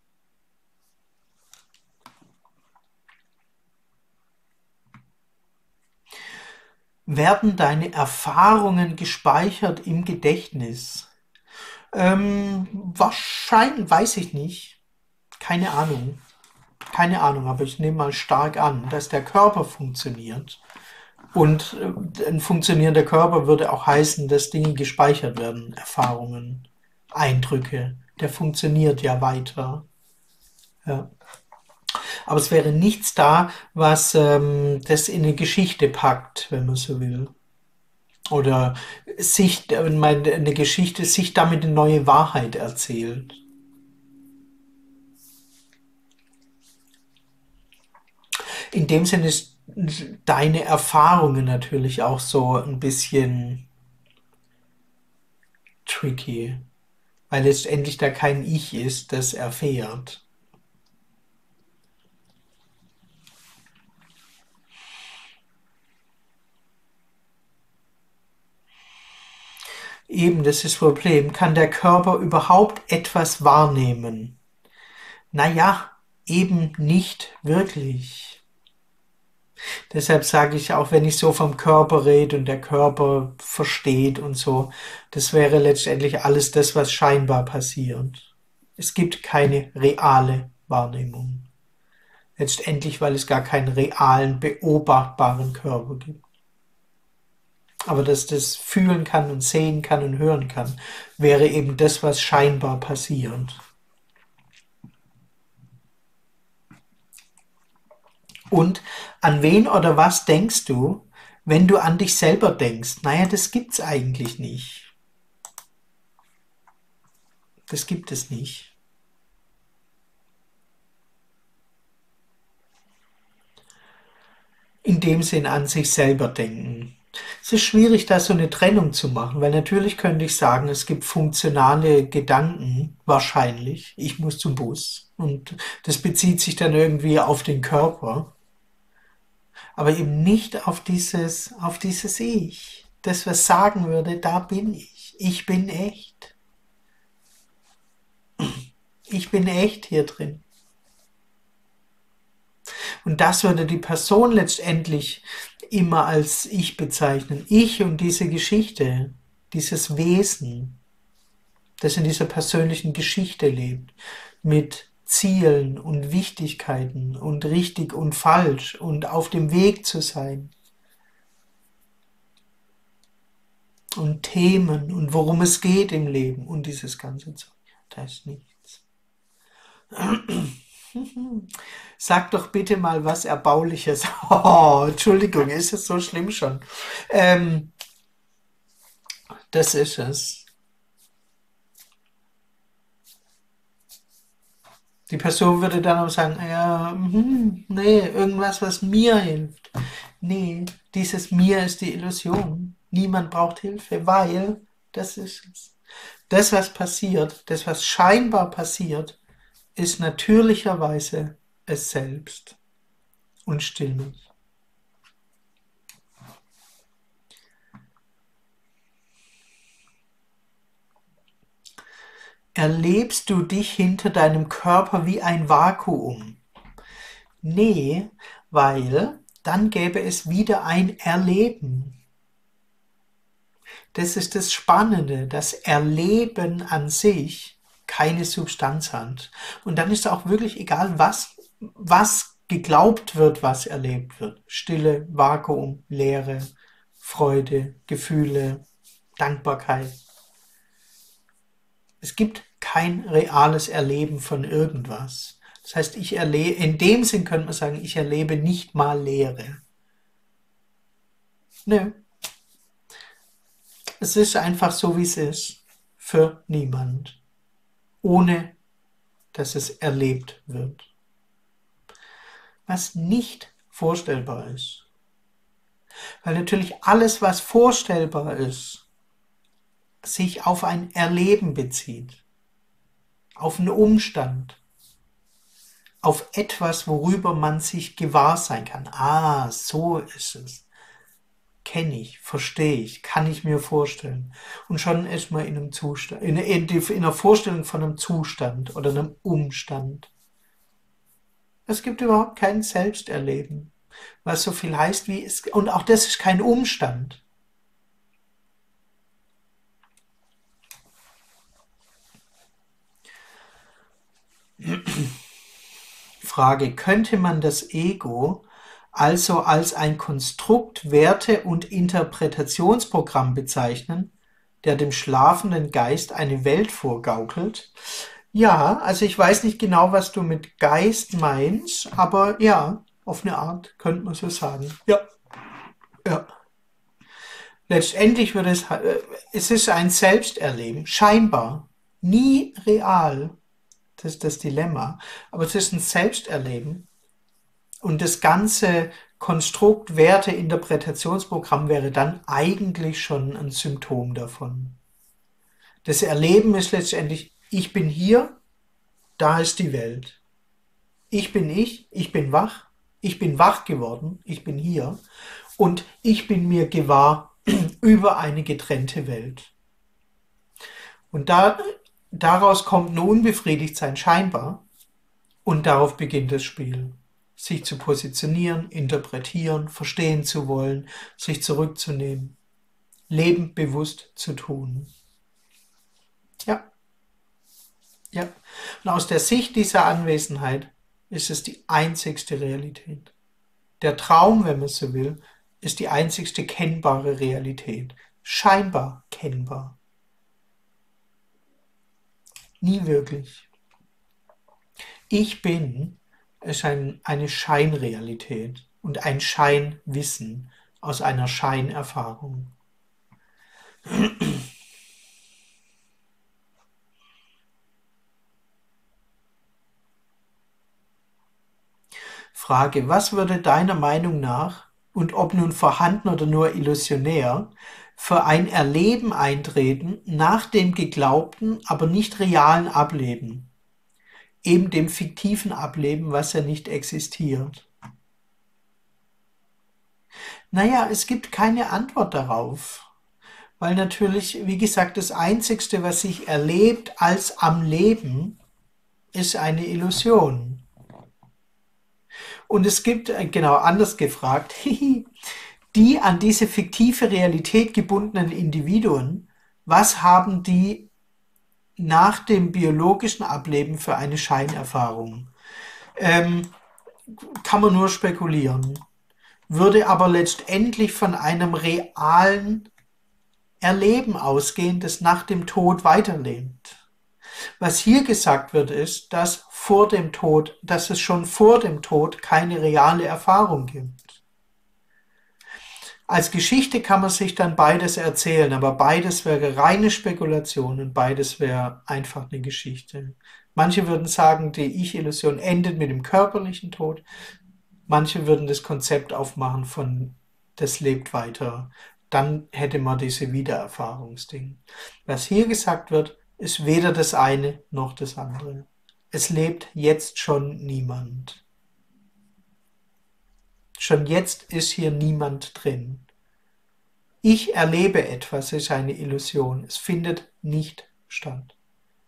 [SPEAKER 1] Werden deine Erfahrungen gespeichert im Gedächtnis? Ähm, wahrscheinlich, weiß ich nicht. Keine Ahnung. Keine Ahnung, aber ich nehme mal stark an, dass der Körper funktioniert. Und äh, ein funktionierender Körper würde auch heißen, dass Dinge gespeichert werden, Erfahrungen, Eindrücke. Der funktioniert ja weiter. Ja. Aber es wäre nichts da, was ähm, das in eine Geschichte packt, wenn man so will. Oder sich, äh, meine, eine Geschichte sich damit eine neue Wahrheit erzählt. In dem Sinne ist deine Erfahrungen natürlich auch so ein bisschen tricky, weil letztendlich da kein Ich ist, das erfährt. Eben, das ist das Problem. Kann der Körper überhaupt etwas wahrnehmen? Naja, eben nicht wirklich. Deshalb sage ich auch, wenn ich so vom Körper rede und der Körper versteht und so, das wäre letztendlich alles das, was scheinbar passiert. Es gibt keine reale Wahrnehmung. Letztendlich, weil es gar keinen realen, beobachtbaren Körper gibt. Aber dass das fühlen kann und sehen kann und hören kann, wäre eben das, was scheinbar passiert. Und an wen oder was denkst du, wenn du an dich selber denkst? Naja, das gibt's eigentlich nicht. Das gibt es nicht. In dem Sinn an sich selber denken. Es ist schwierig, da so eine Trennung zu machen, weil natürlich könnte ich sagen, es gibt funktionale Gedanken, wahrscheinlich. Ich muss zum Bus. Und das bezieht sich dann irgendwie auf den Körper. Aber eben nicht auf dieses, auf dieses Ich. Das, was sagen würde, da bin ich. Ich bin echt. Ich bin echt hier drin. Und das würde die Person letztendlich immer als Ich bezeichnen. Ich und diese Geschichte, dieses Wesen, das in dieser persönlichen Geschichte lebt, mit Zielen und Wichtigkeiten und richtig und falsch und auf dem Weg zu sein. Und Themen und worum es geht im Leben und dieses ganze Zeug. Da ist nichts. Sag doch bitte mal was Erbauliches. Oh, Entschuldigung, ist es so schlimm schon? Ähm, das ist es. Die Person würde dann auch sagen, ja, hm, nee, irgendwas, was mir hilft. Nee, dieses Mir ist die Illusion. Niemand braucht Hilfe, weil das ist es. Das, was passiert, das, was scheinbar passiert, ist natürlicherweise es selbst und stimmig. Erlebst du dich hinter deinem Körper wie ein Vakuum? Nee, weil dann gäbe es wieder ein Erleben. Das ist das Spannende, das Erleben an sich keine Substanz hat. Und dann ist auch wirklich egal, was, was geglaubt wird, was erlebt wird. Stille, Vakuum, Leere, Freude, Gefühle, Dankbarkeit. Es gibt kein reales Erleben von irgendwas. Das heißt, ich erlebe, in dem Sinn könnte man sagen, ich erlebe nicht mal Leere. Nö. Es ist einfach so, wie es ist. Für niemand. Ohne, dass es erlebt wird. Was nicht vorstellbar ist. Weil natürlich alles, was vorstellbar ist, sich auf ein Erleben bezieht. Auf einen Umstand. Auf etwas, worüber man sich gewahr sein kann. Ah, so ist es. Kenne ich, verstehe ich, kann ich mir vorstellen. Und schon ist man in einem Zustand, in, in, in einer Vorstellung von einem Zustand oder einem Umstand. Es gibt überhaupt kein Selbsterleben, was so viel heißt wie es, und auch das ist kein Umstand. Frage, könnte man das Ego also als ein Konstrukt, Werte- und Interpretationsprogramm bezeichnen, der dem schlafenden Geist eine Welt vorgaukelt? Ja, also ich weiß nicht genau, was du mit Geist meinst, aber ja, auf eine Art könnte man so sagen. Ja, ja. Letztendlich wird es, äh, es ist ein Selbsterleben, scheinbar, nie real. Das ist das Dilemma. Aber es ist ein Selbsterleben. Und das ganze Konstrukt, Werte, Interpretationsprogramm wäre dann eigentlich schon ein Symptom davon. Das Erleben ist letztendlich, ich bin hier, da ist die Welt. Ich bin ich, ich bin wach, ich bin wach geworden, ich bin hier und ich bin mir gewahr über eine getrennte Welt. Und da, daraus kommt ein Unbefriedigtsein scheinbar und darauf beginnt das Spiel. sich zu positionieren, interpretieren, verstehen zu wollen, sich zurückzunehmen, Leben bewusst zu tun. Ja, ja. Und aus der Sicht dieser Anwesenheit ist es die einzigste Realität. Der Traum, wenn man so will, ist die einzigste kennbare Realität. Scheinbar kennbar. Nie wirklich. Ich bin ist ein, eine Scheinrealität und ein Scheinwissen aus einer Scheinerfahrung. Frage, was würde deiner Meinung nach, und ob nun vorhanden oder nur illusionär, für ein Erleben eintreten nach dem geglaubten, aber nicht realen Ableben? Eben dem fiktiven Ableben, was ja nicht existiert. Naja, es gibt keine Antwort darauf. Weil natürlich, wie gesagt, das Einzigste, was sich erlebt als am Leben, ist eine Illusion. Und es gibt, genau anders gefragt, die an diese fiktive Realität gebundenen Individuen, was haben die nach dem biologischen Ableben für eine Scheinerfahrung? Ähm, kann man nur spekulieren. Würde aber letztendlich von einem realen Erleben ausgehen, das nach dem Tod weiterlebt. Was hier gesagt wird, ist, dass vor dem Tod, dass es schon vor dem Tod keine reale Erfahrung gibt. Als Geschichte kann man sich dann beides erzählen, aber beides wäre reine Spekulation und beides wäre einfach eine Geschichte. Manche würden sagen, die Ich-Illusion endet mit dem körperlichen Tod. Manche würden das Konzept aufmachen von, das lebt weiter. Dann hätte man diese Wiedererfahrungsding. Was hier gesagt wird, ist weder das eine noch das andere. Es lebt jetzt schon niemand. Schon jetzt ist hier niemand drin. Ich erlebe etwas, ist eine Illusion. Es findet nicht statt.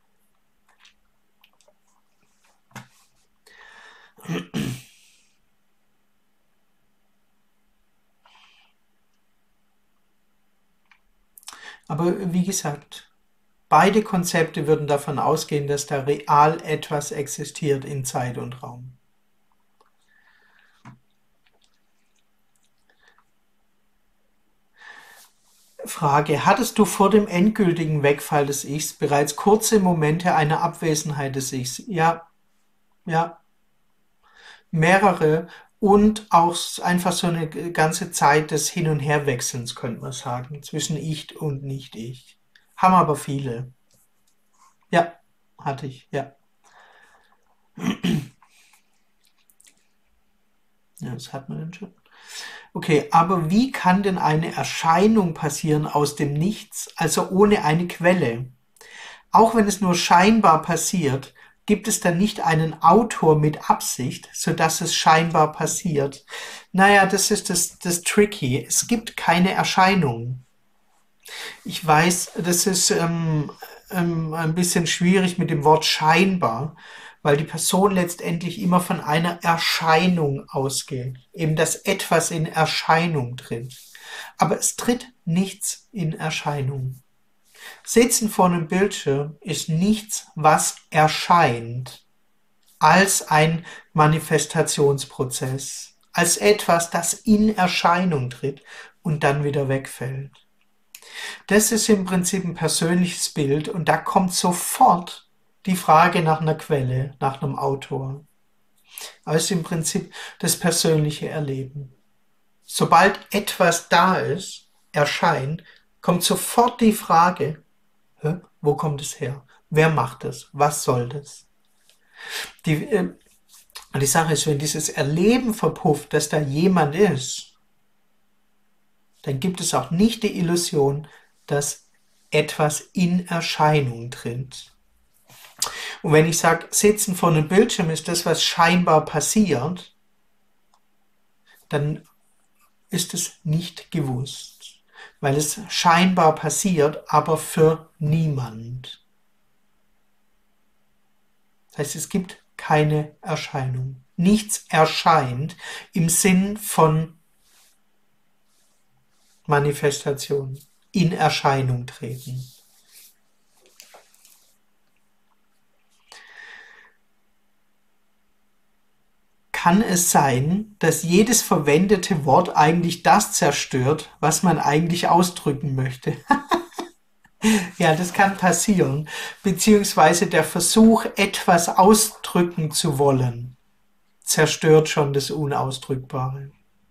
[SPEAKER 1] Aber wie gesagt, beide Konzepte würden davon ausgehen, dass da real etwas existiert in Zeit und Raum. Frage, hattest du vor dem endgültigen Wegfall des Ichs bereits kurze Momente einer Abwesenheit des Ichs? Ja, ja, mehrere und auch einfach so eine ganze Zeit des Hin- und Herwechselns, könnte man sagen, zwischen Ich und Nicht-Ich. Haben aber viele. Ja, hatte ich, ja. Ja, das hat man dann schon. Okay, aber wie kann denn eine Erscheinung passieren aus dem Nichts, also ohne eine Quelle? Auch wenn es nur scheinbar passiert, gibt es dann nicht einen Autor mit Absicht, sodass es scheinbar passiert? Naja, das ist das, das Tricky. Es gibt keine Erscheinung. Ich weiß, das ist ähm, ähm, ein bisschen schwierig mit dem Wort scheinbar, weil die Person letztendlich immer von einer Erscheinung ausgeht. Eben, dass etwas in Erscheinung tritt. Aber es tritt nichts in Erscheinung. Sitzen vor einem Bildschirm ist nichts, was erscheint, als ein Manifestationsprozess, als etwas, das in Erscheinung tritt und dann wieder wegfällt. Das ist im Prinzip ein persönliches Bild und da kommt sofort die Frage nach einer Quelle, nach einem Autor. Also im Prinzip das persönliche Erleben. Sobald etwas da ist, erscheint, kommt sofort die Frage, hä, wo kommt es her? Wer macht es? Was soll das? Die, äh, die Sache ist, wenn dieses Erleben verpufft, dass da jemand ist, dann gibt es auch nicht die Illusion, dass etwas in Erscheinung tritt. Und wenn ich sage, sitzen vor einem Bildschirm ist das, was scheinbar passiert, dann ist es nicht gewusst, weil es scheinbar passiert, aber für niemand. Das heißt, es gibt keine Erscheinung. Nichts erscheint im Sinn von Manifestation, in Erscheinung treten. Kann es sein, dass jedes verwendete Wort eigentlich das zerstört, was man eigentlich ausdrücken möchte? Ja, das kann passieren. Beziehungsweise der Versuch, etwas ausdrücken zu wollen, zerstört schon das Unausdrückbare.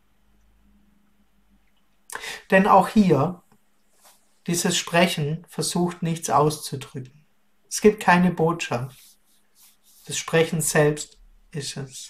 [SPEAKER 1] Denn auch hier, dieses Sprechen versucht nichts auszudrücken. Es gibt keine Botschaft. Das Sprechen selbst ist es.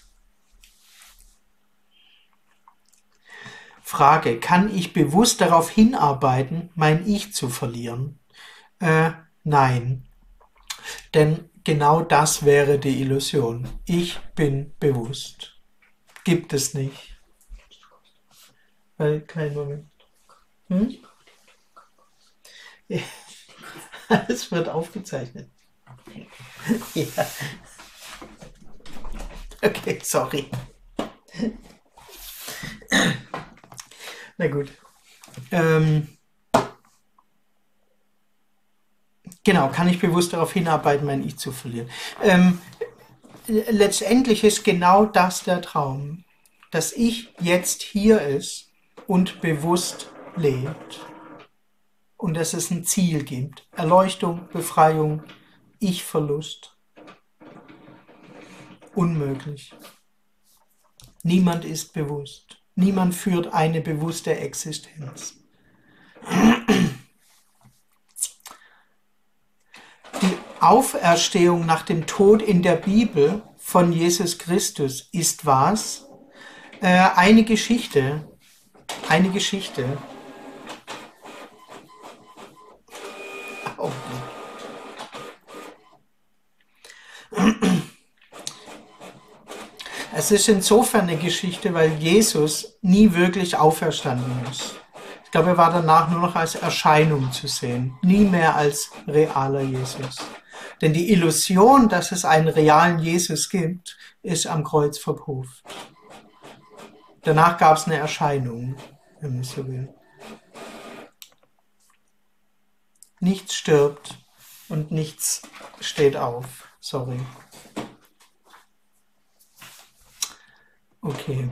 [SPEAKER 1] Frage, kann ich bewusst darauf hinarbeiten, mein Ich zu verlieren? Äh, nein. Denn genau das wäre die Illusion. Ich bin bewusst. Gibt es nicht. Weil, kleinen Moment. Hm? Ja. Es wird aufgezeichnet. Ja. Okay, sorry. Na gut. Ähm, genau, kann ich bewusst darauf hinarbeiten, mein Ich zu verlieren. Ähm, letztendlich ist genau das der Traum, dass Ich jetzt hier ist und bewusst lebt. Und dass es ein Ziel gibt. Erleuchtung, Befreiung, Ich-Verlust. Unmöglich. Niemand ist bewusst. Niemand führt eine bewusste Existenz. Die Auferstehung nach dem Tod in der Bibel von Jesus Christus ist was? Äh, eine Geschichte. Eine Geschichte. Oh. Es ist insofern eine Geschichte, weil Jesus nie wirklich auferstanden ist. Ich glaube, er war danach nur noch als Erscheinung zu sehen, nie mehr als realer Jesus. Denn die Illusion, dass es einen realen Jesus gibt, ist am Kreuz verpufft. Danach gab es eine Erscheinung, wenn man so will. Nichts stirbt und nichts steht auf. Sorry. Okay.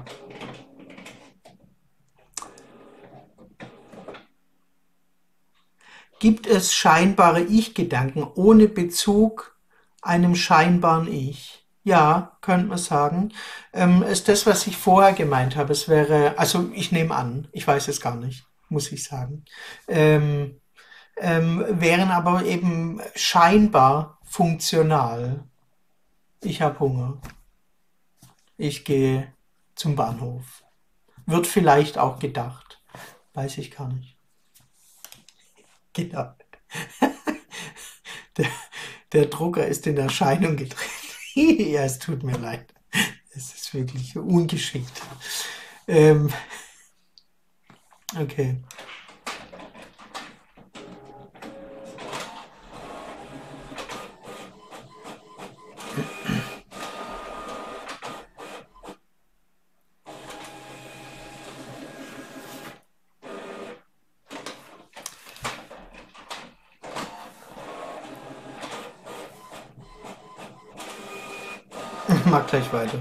[SPEAKER 1] Gibt es scheinbare Ich-Gedanken ohne Bezug einem scheinbaren Ich? Ja, könnte man sagen. Ähm, ist das, was ich vorher gemeint habe. Es wäre, also ich nehme an, ich weiß es gar nicht, muss ich sagen. Ähm, ähm, wären aber eben scheinbar funktional. Ich habe Hunger. Ich gehe zum Bahnhof. Wird vielleicht auch gedacht. Weiß ich gar nicht. Genau. Der, der Drucker ist in Erscheinung getreten. Ja, es tut mir leid. Es ist wirklich ungeschickt. Ähm, okay. Ich mach gleich weiter.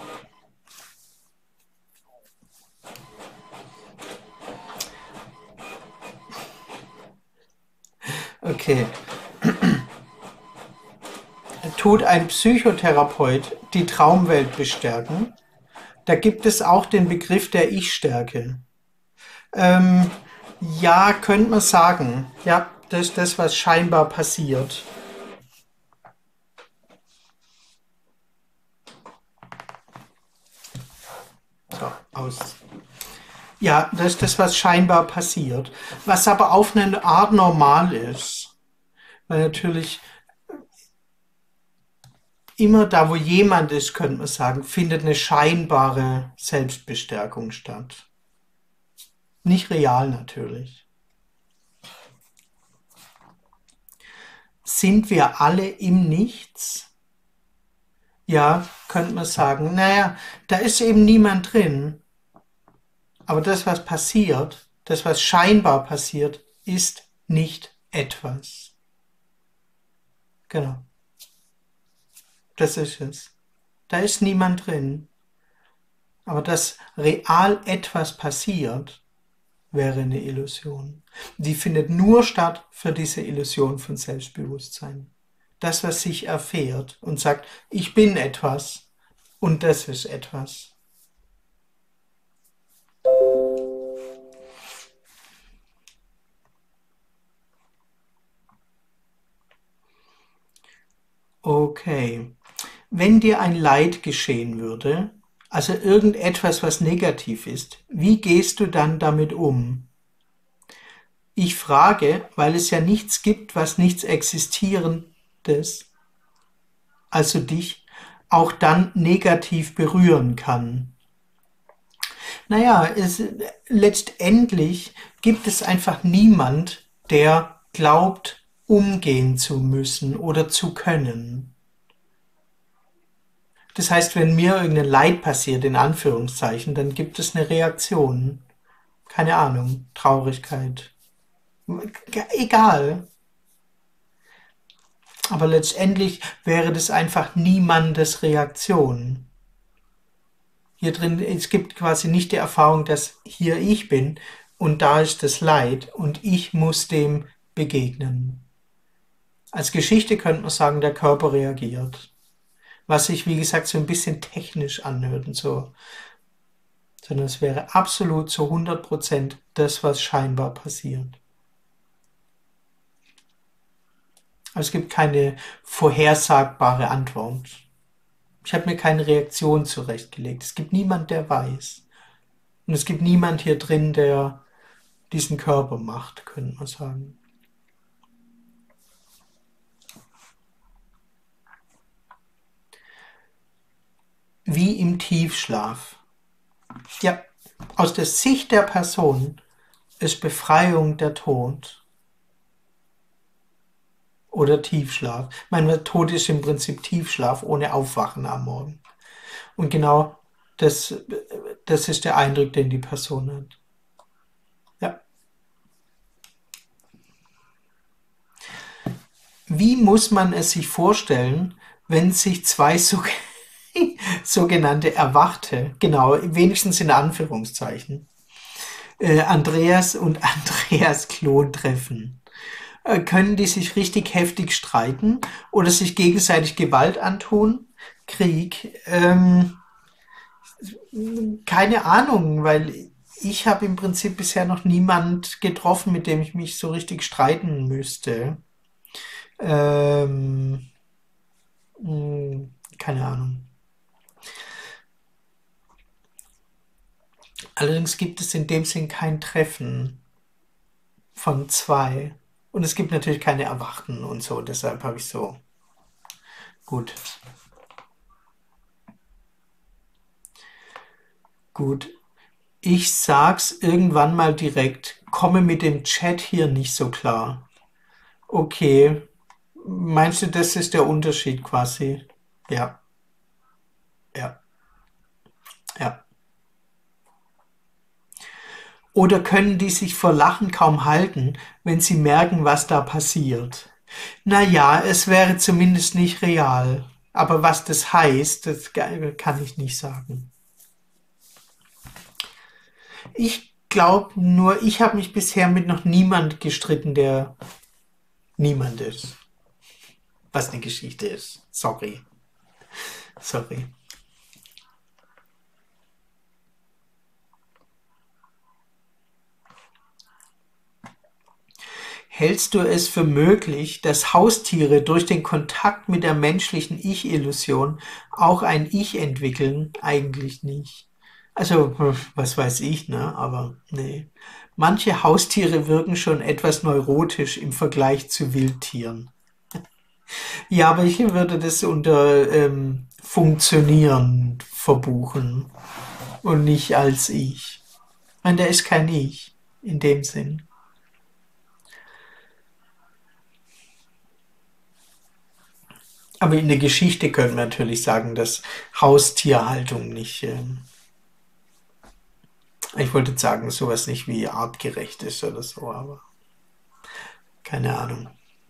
[SPEAKER 1] Okay. Tut ein Psychotherapeut die Traumwelt bestärken? Da gibt es auch den Begriff der Ich-Stärke. Ähm, ja, könnte man sagen. Ja, das ist das, was scheinbar passiert. So, aus. Ja, das ist das, was scheinbar passiert. Was aber auf eine Art normal ist. Weil natürlich immer da, wo jemand ist, könnte man sagen, findet eine scheinbare Selbstbestärkung statt. Nicht real natürlich. Sind wir alle im Nichts? Ja, könnte man sagen, naja, da ist eben niemand drin. Aber das, was passiert, das, was scheinbar passiert, ist nicht etwas. Genau, das ist es. Da ist niemand drin. Aber dass real etwas passiert, wäre eine Illusion. Die findet nur statt für diese Illusion von Selbstbewusstsein. Das, was sich erfährt und sagt, ich bin etwas und das ist etwas. Okay. Wenn dir ein Leid geschehen würde, also irgendetwas, was negativ ist, wie gehst du dann damit um? Ich frage, weil es ja nichts gibt, was nichts Existierendes, also dich, auch dann negativ berühren kann. Naja, es, letztendlich gibt es einfach niemand, der glaubt, umgehen zu müssen oder zu können. Das heißt, wenn mir irgendein Leid passiert, in Anführungszeichen, dann gibt es eine Reaktion. Keine Ahnung, Traurigkeit. Egal. Aber letztendlich wäre das einfach niemandes Reaktion. Hier drin, es gibt quasi nicht die Erfahrung, dass hier ich bin und da ist das Leid und ich muss dem begegnen. Als Geschichte könnte man sagen, der Körper reagiert. Was sich, wie gesagt, so ein bisschen technisch anhört und so. Sondern es wäre absolut zu hundert Prozent das, was scheinbar passiert. Aber es gibt keine vorhersagbare Antwort. Ich habe mir keine Reaktion zurechtgelegt. Es gibt niemand, der weiß. Und es gibt niemand hier drin, der diesen Körper macht, könnte man sagen. Wie im Tiefschlaf. Ja, aus der Sicht der Person ist Befreiung der Tod oder Tiefschlaf. Ich meine, Tod ist im Prinzip Tiefschlaf ohne Aufwachen am Morgen. Und genau das, das ist der Eindruck, den die Person hat. Ja. Wie muss man es sich vorstellen, wenn sich zwei so, sogenannte Erwachte, genau, wenigstens in Anführungszeichen, äh, Andreas und Andreas Klon treffen? Äh, können die sich richtig heftig streiten oder sich gegenseitig Gewalt antun? Krieg? Ähm, keine Ahnung, weil ich habe im Prinzip bisher noch niemand getroffen, mit dem ich mich so richtig streiten müsste. Ähm, mh, keine Ahnung. Allerdings gibt es in dem Sinn kein Treffen von zwei. Und es gibt natürlich keine Erwachten und so, deshalb habe ich so. Gut, gut. Ich sag's irgendwann mal direkt, komme mit dem Chat hier nicht so klar. Okay, meinst du, das ist der Unterschied quasi? Ja, ja, ja. Oder können die sich vor Lachen kaum halten, wenn sie merken, was da passiert? Naja, es wäre zumindest nicht real. Aber was das heißt, das kann ich nicht sagen. Ich glaube nur, ich habe mich bisher mit noch niemand gestritten, der niemand ist. Was eine Geschichte ist. Sorry. Sorry. Hältst du es für möglich, dass Haustiere durch den Kontakt mit der menschlichen Ich-Illusion auch ein Ich entwickeln? Eigentlich nicht. Also, was weiß ich, ne? Aber nee. Manche Haustiere wirken schon etwas neurotisch im Vergleich zu Wildtieren. Ja, aber ich würde das unter ähm, Funktionieren verbuchen und nicht als Ich. Ich meine, der ist kein Ich in dem Sinn. Aber in der Geschichte könnte man natürlich sagen, dass Haustierhaltung nicht, ähm, ich wollte jetzt sagen, sowas nicht wie artgerecht ist oder so, aber keine Ahnung.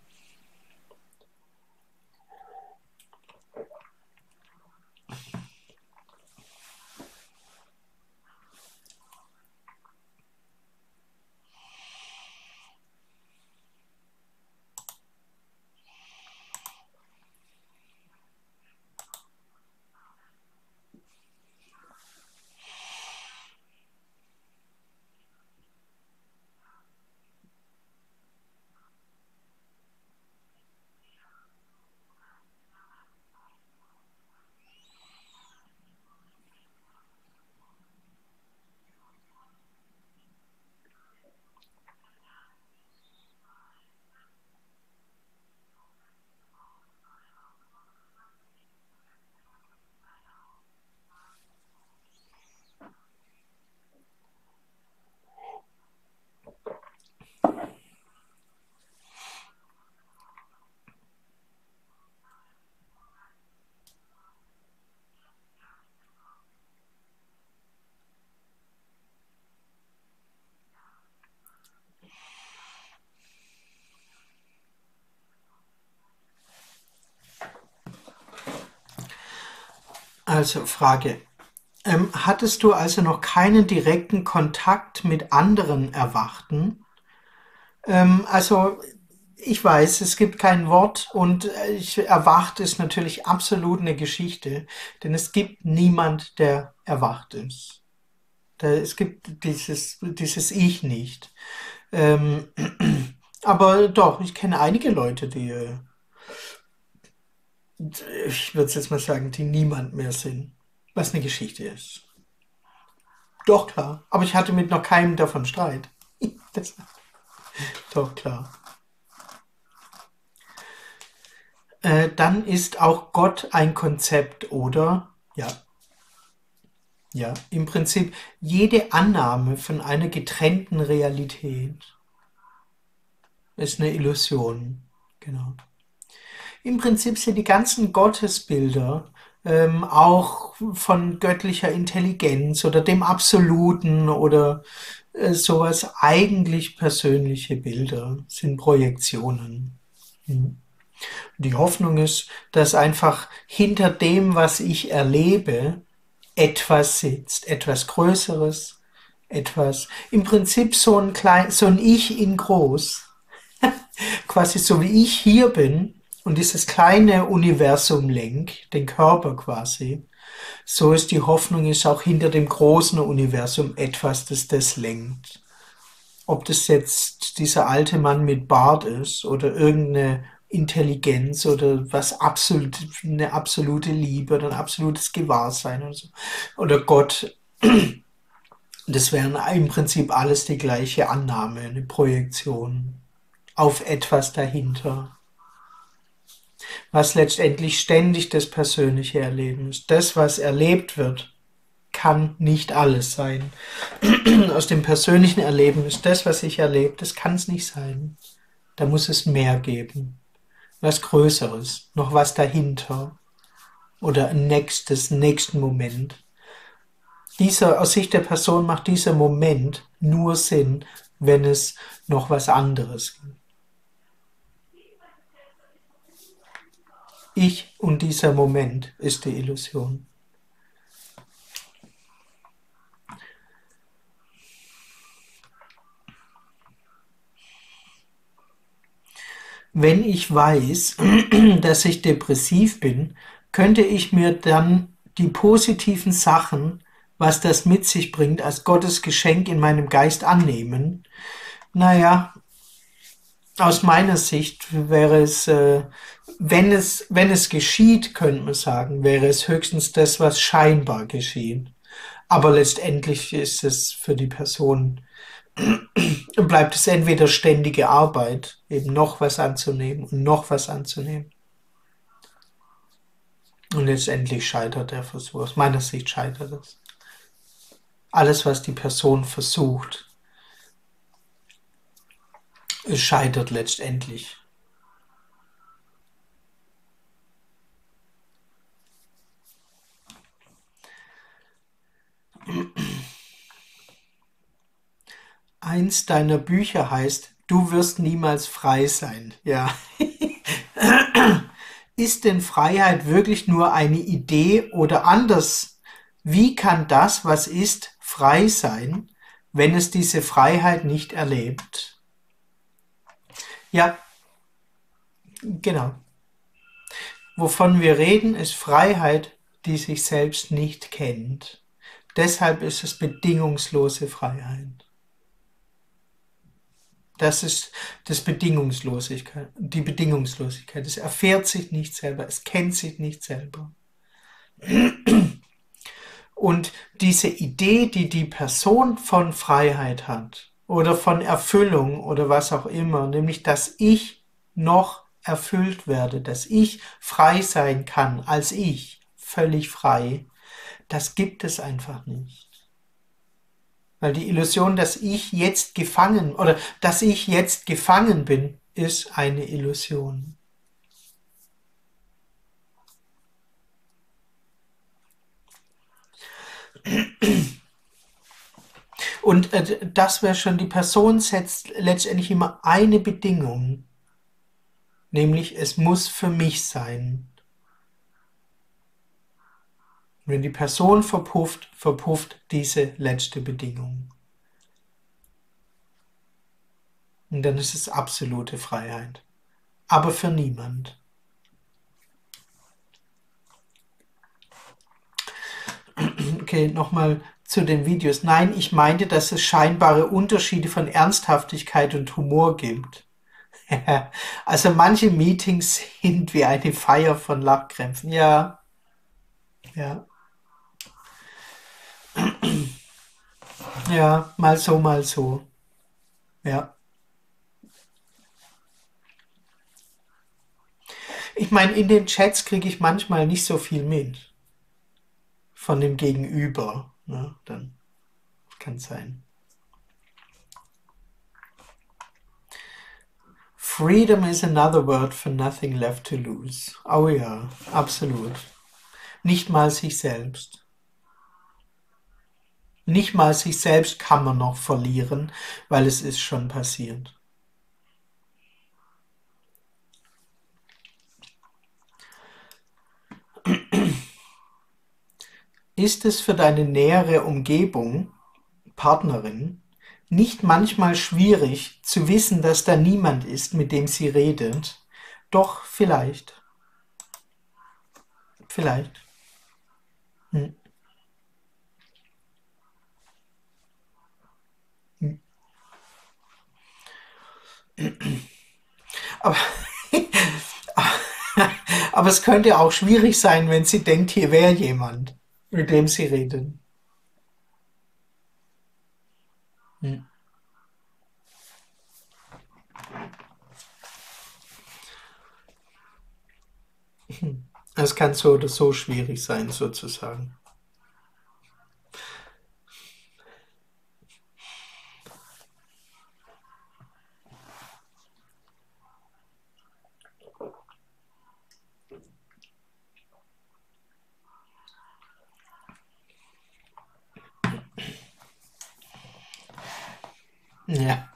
[SPEAKER 1] Also Frage. Ähm, hattest du also noch keinen direkten Kontakt mit anderen Erwachten? Ähm, also ich weiß, es gibt kein Wort und äh, ich, erwacht ist natürlich absolut eine Geschichte, denn es gibt niemand, der erwacht ist. Da, es gibt dieses, dieses Ich nicht. Ähm, aber doch, ich kenne einige Leute, die, äh, ich würde jetzt mal sagen, die niemand mehr sind, was eine Geschichte ist. Doch, klar. Aber ich hatte mit noch keinem davon Streit. Das, doch, klar. Äh, dann ist auch Gott ein Konzept, oder? Ja, ja. Im Prinzip jede Annahme von einer getrennten Realität ist eine Illusion. Genau. Im Prinzip sind die ganzen Gottesbilder ähm, auch von göttlicher Intelligenz oder dem Absoluten oder äh, sowas eigentlich persönliche Bilder, sind Projektionen. Hm. Die Hoffnung ist, dass einfach hinter dem, was ich erlebe, etwas sitzt, etwas Größeres, etwas, im Prinzip so ein klein, so ein Ich in groß, quasi so wie ich hier bin und dieses kleine Universum lenk, den Körper quasi, so ist die Hoffnung, ist auch hinter dem großen Universum etwas, das das lenkt. Ob das jetzt dieser alte Mann mit Bart ist oder irgendeine Intelligenz oder was absolut, eine absolute Liebe oder ein absolutes Gewahrsein oder so. Oder Gott, das wären im Prinzip alles die gleiche Annahme, eine Projektion auf etwas dahinter, was letztendlich ständig das persönliche Erleben ist. Das, was erlebt wird, kann nicht alles sein. Aus dem persönlichen Erleben ist das, was ich erlebe, das kann es nicht sein. Da muss es mehr geben. Was Größeres, noch was dahinter. Oder ein nächstes, nächsten Moment. Dieser, aus Sicht der Person macht dieser Moment nur Sinn, wenn es noch was anderes gibt. Ich und dieser Moment ist die Illusion. Wenn ich weiß, dass ich depressiv bin, könnte ich mir dann die positiven Sachen, was das mit sich bringt, als Gottes Geschenk in meinem Geist annehmen. Naja, aus meiner Sicht wäre es, äh, wenn es, wenn es geschieht, könnte man sagen, wäre es höchstens das, was scheinbar geschieht. Aber letztendlich ist es für die Person, bleibt es entweder ständige Arbeit, eben noch was anzunehmen und noch was anzunehmen. Und letztendlich scheitert der Versuch. Aus meiner Sicht scheitert es. Alles, was die Person versucht, es scheitert letztendlich. Eins deiner Bücher heißt, du wirst niemals frei sein. Ja. Ist denn Freiheit wirklich nur eine Idee oder anders? Wie kann das, was ist, frei sein, wenn es diese Freiheit nicht erlebt? Ja, genau. Wovon wir reden, ist Freiheit, die sich selbst nicht kennt. Deshalb ist es bedingungslose Freiheit. Das ist das Bedingungslosigkeit, die Bedingungslosigkeit. Es erfährt sich nicht selber, es kennt sich nicht selber. Und diese Idee, die die Person von Freiheit hat oder von Erfüllung oder was auch immer, nämlich dass ich noch erfüllt werde, dass ich frei sein kann als ich, völlig frei, das gibt es einfach nicht. Weil die Illusion, dass ich jetzt gefangen oder dass ich jetzt gefangen bin, ist eine Illusion. Und äh, das wäre schon, die Person setzt letztendlich immer eine Bedingung, nämlich es muss für mich sein. Wenn die Person verpufft, verpufft diese letzte Bedingung. Und dann ist es absolute Freiheit. Aber für niemand. Okay, nochmal zu den Videos. Nein, ich meinte, dass es scheinbare Unterschiede von Ernsthaftigkeit und Humor gibt. Also manche Meetings sind wie eine Feier von Lachkrämpfen. Ja, ja, ja, mal so, mal so. Ja. Ich meine, in den Chats kriege ich manchmal nicht so viel mit von dem Gegenüber. Ne? Dann kann es sein. Freedom is another word for nothing left to lose. Oh ja, absolut. Nicht mal sich selbst. Nicht mal sich selbst kann man noch verlieren, weil es ist schon passiert. Ist es für deine nähere Umgebung, Partnerin, nicht manchmal schwierig zu wissen, dass da niemand ist, mit dem sie redet? Doch, vielleicht. Vielleicht. Hm. Hm. Aber, aber es könnte auch schwierig sein, wenn sie denkt, hier wäre jemand, mit dem sie redet. Hm. Es kann so oder so schwierig sein, sozusagen. Ja,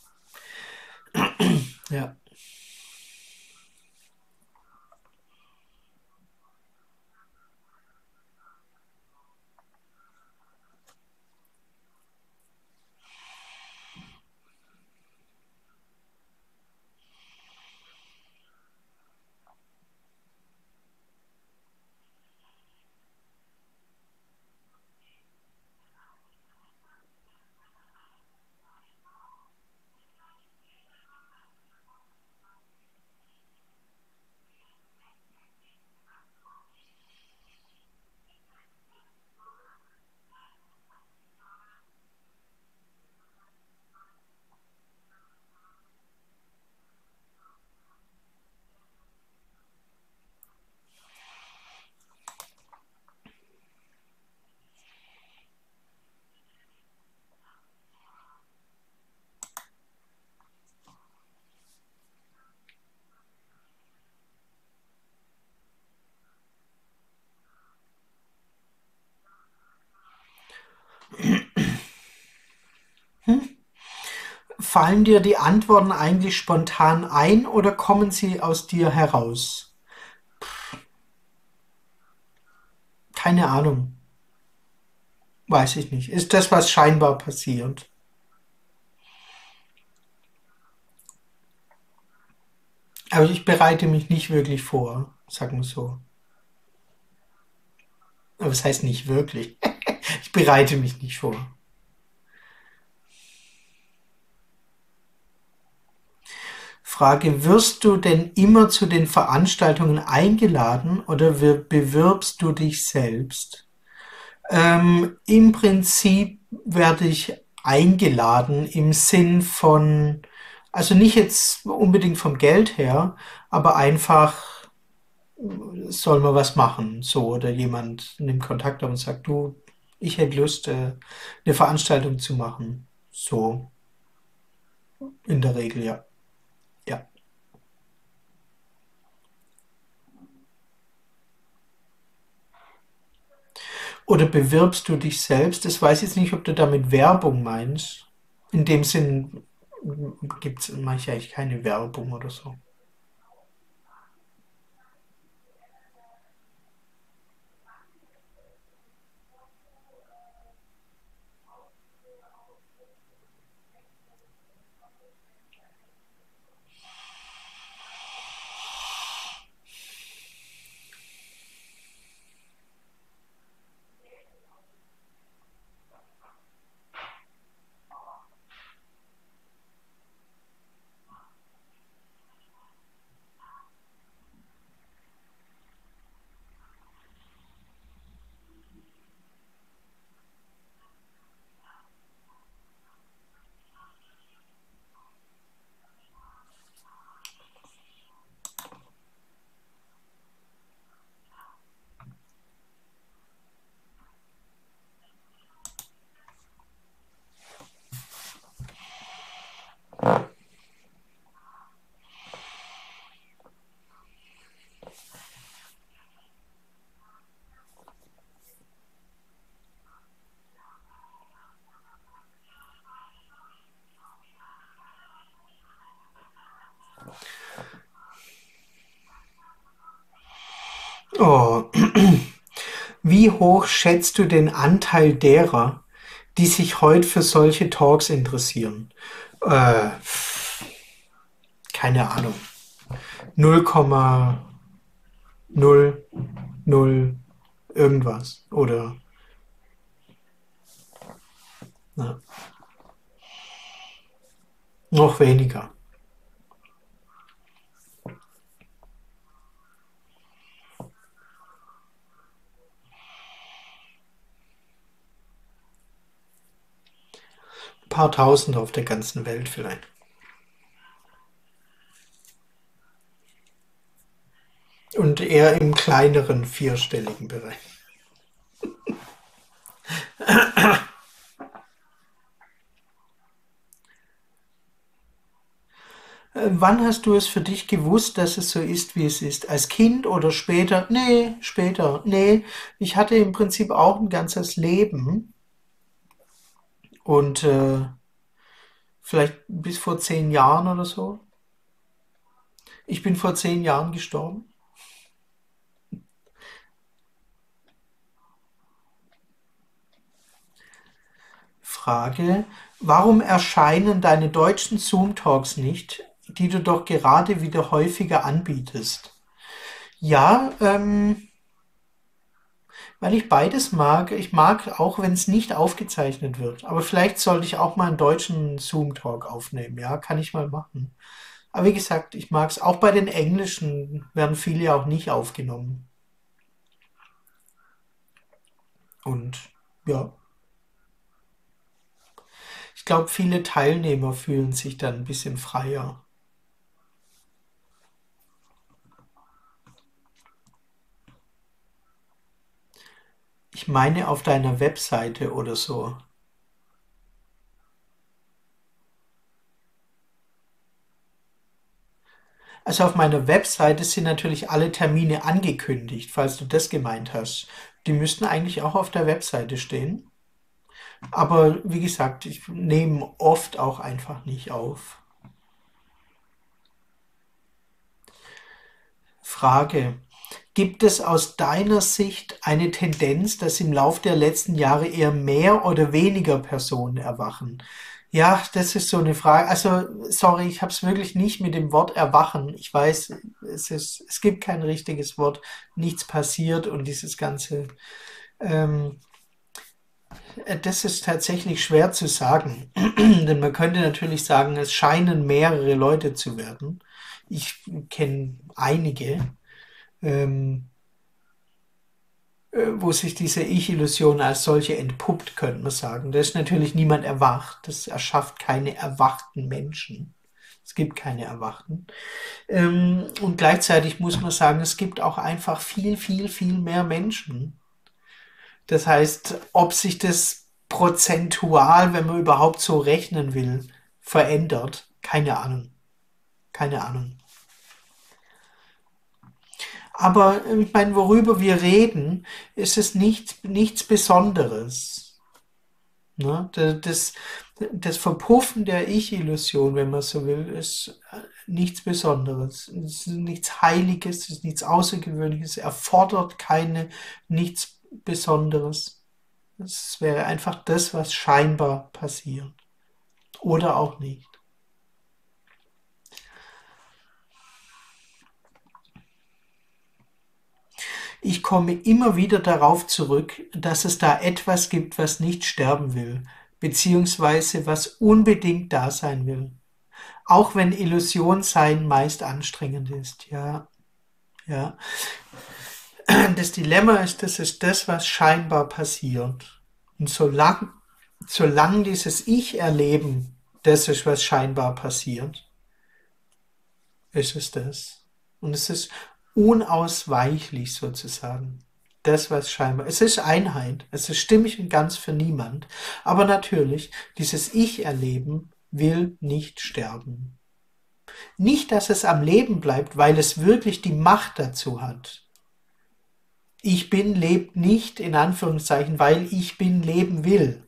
[SPEAKER 1] ja. Fallen dir die Antworten eigentlich spontan ein oder kommen sie aus dir heraus? Keine Ahnung, weiß ich nicht. Ist das, was scheinbar passiert? Aber ich bereite mich nicht wirklich vor, sagen wir so. Aber das heißt nicht wirklich. Ich bereite mich nicht vor. Frage, wirst du denn immer zu den Veranstaltungen eingeladen oder wir- bewirbst du dich selbst? Ähm, im Prinzip werde ich eingeladen im Sinn von, also nicht jetzt unbedingt vom Geld her, aber einfach soll man was machen, so, oder jemand nimmt Kontakt auf und sagt, du, ich hätte Lust, äh, eine Veranstaltung zu machen. So, in der Regel, ja. Ja. Oder bewirbst du dich selbst? Das weiß ich jetzt nicht, ob du damit Werbung meinst. In dem Sinn gibt's, mache ich eigentlich keine Werbung oder so. Oh, wie hoch schätzt du den Anteil derer, die sich heute für solche Talks interessieren? Äh, keine Ahnung. null Komma null null irgendwas. Oder na, noch weniger. Ein paar Tausend auf der ganzen Welt vielleicht. Und eher im kleineren vierstelligen Bereich. Äh, wann hast du es für dich gewusst, dass es so ist, wie es ist? Als Kind oder später? Nee, später. Nee, ich hatte im Prinzip auch ein ganzes Leben und äh, vielleicht bis vor zehn Jahren oder so. Ich bin vor zehn Jahren gestorben. Frage, warum erscheinen deine deutschen Zoom-Talks nicht, die du doch gerade wieder häufiger anbietest? Ja, ähm, weil ich beides mag. Ich mag auch, wenn es nicht aufgezeichnet wird. Aber vielleicht sollte ich auch mal einen deutschen Zoom-Talk aufnehmen. Ja, kann ich mal machen. Aber wie gesagt, ich mag es. Auch bei den englischen werden viele ja auch nicht aufgenommen. Und ja, ich glaube, viele Teilnehmer fühlen sich dann ein bisschen freier. Ich meine auf deiner Webseite oder so. Also auf meiner Webseite sind natürlich alle Termine angekündigt, falls du das gemeint hast. Die müssten eigentlich auch auf der Webseite stehen. Aber wie gesagt, ich nehme oft auch einfach nicht auf. Frage. Gibt es aus deiner Sicht eine Tendenz, dass im Laufe der letzten Jahre eher mehr oder weniger Personen erwachen? Ja, das ist so eine Frage. Also, sorry, ich habe es wirklich nicht mit dem Wort erwachen. Ich weiß, es ist, es gibt kein richtiges Wort, nichts passiert und dieses ganze, ähm, das ist tatsächlich schwer zu sagen. Denn man könnte natürlich sagen, es scheinen mehrere Leute zu werden. Ich kenne einige. Ähm, äh, wo sich diese Ich-Illusion als solche entpuppt, könnte man sagen. Da ist natürlich niemand erwacht. Das erschafft keine erwachten Menschen. Es gibt keine Erwachten. Ähm, und gleichzeitig muss man sagen, es gibt auch einfach viel, viel, viel mehr Menschen. Das heißt, ob sich das prozentual, wenn man überhaupt so rechnen will, verändert, keine Ahnung. Keine Ahnung. Aber äh, ich meine, worüber wir reden, ist es nicht, nichts Besonderes. Ne? Das, das Verpuffen der Ich-Illusion, wenn man so will, ist äh, nichts Besonderes. Es ist nichts Heiliges, es ist nichts Außergewöhnliches, erfordert keine, nichts Besonderes. Es wäre einfach das, was scheinbar passiert. Oder auch nicht. Ich komme immer wieder darauf zurück, dass es da etwas gibt, was nicht sterben will, beziehungsweise was unbedingt da sein will. Auch wenn Illusion sein meist anstrengend ist, ja, ja. Das Dilemma ist, das ist das, was scheinbar passiert. Und solange solang dieses Ich-Erleben, das ist, was scheinbar passiert, ist es das. Und es ist unausweichlich sozusagen. Das, was scheinbar, es ist Einheit, es ist stimmig und ganz für niemand. Aber natürlich, dieses Ich-Erleben will nicht sterben. Nicht, dass es am Leben bleibt, weil es wirklich die Macht dazu hat. Ich bin lebt nicht, in Anführungszeichen, weil ich bin leben will.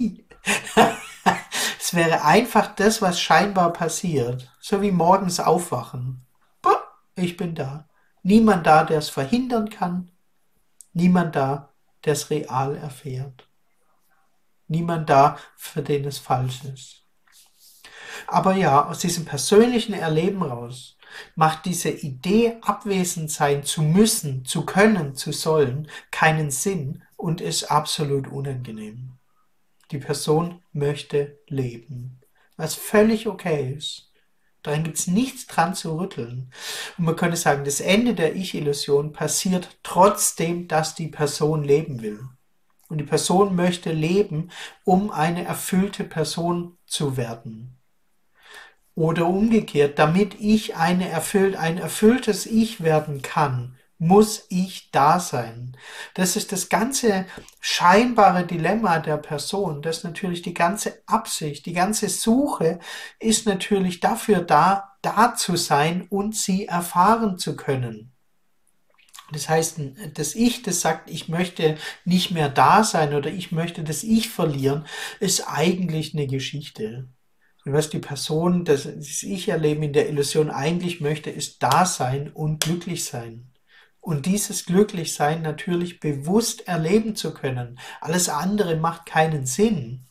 [SPEAKER 1] Es wäre einfach das, was scheinbar passiert. So wie morgens aufwachen. Ich bin da. Niemand da, der es verhindern kann. Niemand da, der es real erfährt. Niemand da, für den es falsch ist. Aber ja, aus diesem persönlichen Erleben raus macht diese Idee, abwesend sein zu müssen, zu können, zu sollen, keinen Sinn und ist absolut unangenehm. Die Person möchte leben, was völlig okay ist. Daran gibt es nichts dran zu rütteln. Und man könnte sagen, das Ende der Ich-Illusion passiert trotzdem, dass die Person leben will. Und die Person möchte leben, um eine erfüllte Person zu werden. Oder umgekehrt, damit ich eine erfüllt, ein erfülltes Ich werden kann, muss ich da sein. Das ist das ganze scheinbare Dilemma der Person. Das ist natürlich die ganze Absicht, die ganze Suche ist natürlich dafür da, da zu sein und sie erfahren zu können. Das heißt, das Ich, das sagt, ich möchte nicht mehr da sein oder ich möchte das Ich verlieren, ist eigentlich eine Geschichte. Und was die Person, das, das Ich-Erleben in der Illusion eigentlich möchte, ist da sein und glücklich sein. Und dieses Glücklichsein natürlich bewusst erleben zu können. Alles andere macht keinen Sinn.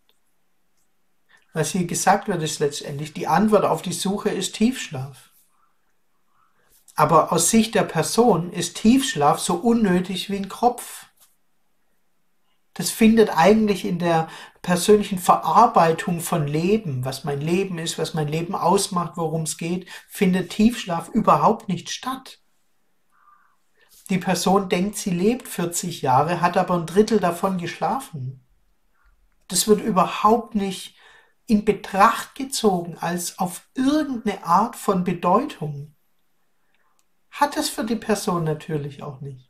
[SPEAKER 1] Was hier gesagt wird, ist letztendlich, die Antwort auf die Suche ist Tiefschlaf. Aber aus Sicht der Person ist Tiefschlaf so unnötig wie ein Kropf. Das findet eigentlich in der persönlichen Verarbeitung von Leben, was mein Leben ist, was mein Leben ausmacht, worum es geht, findet Tiefschlaf überhaupt nicht statt. Die Person denkt, sie lebt vierzig Jahre, hat aber ein Drittel davon geschlafen. Das wird überhaupt nicht in Betracht gezogen als auf irgendeine Art von Bedeutung. Hat es für die Person natürlich auch nicht.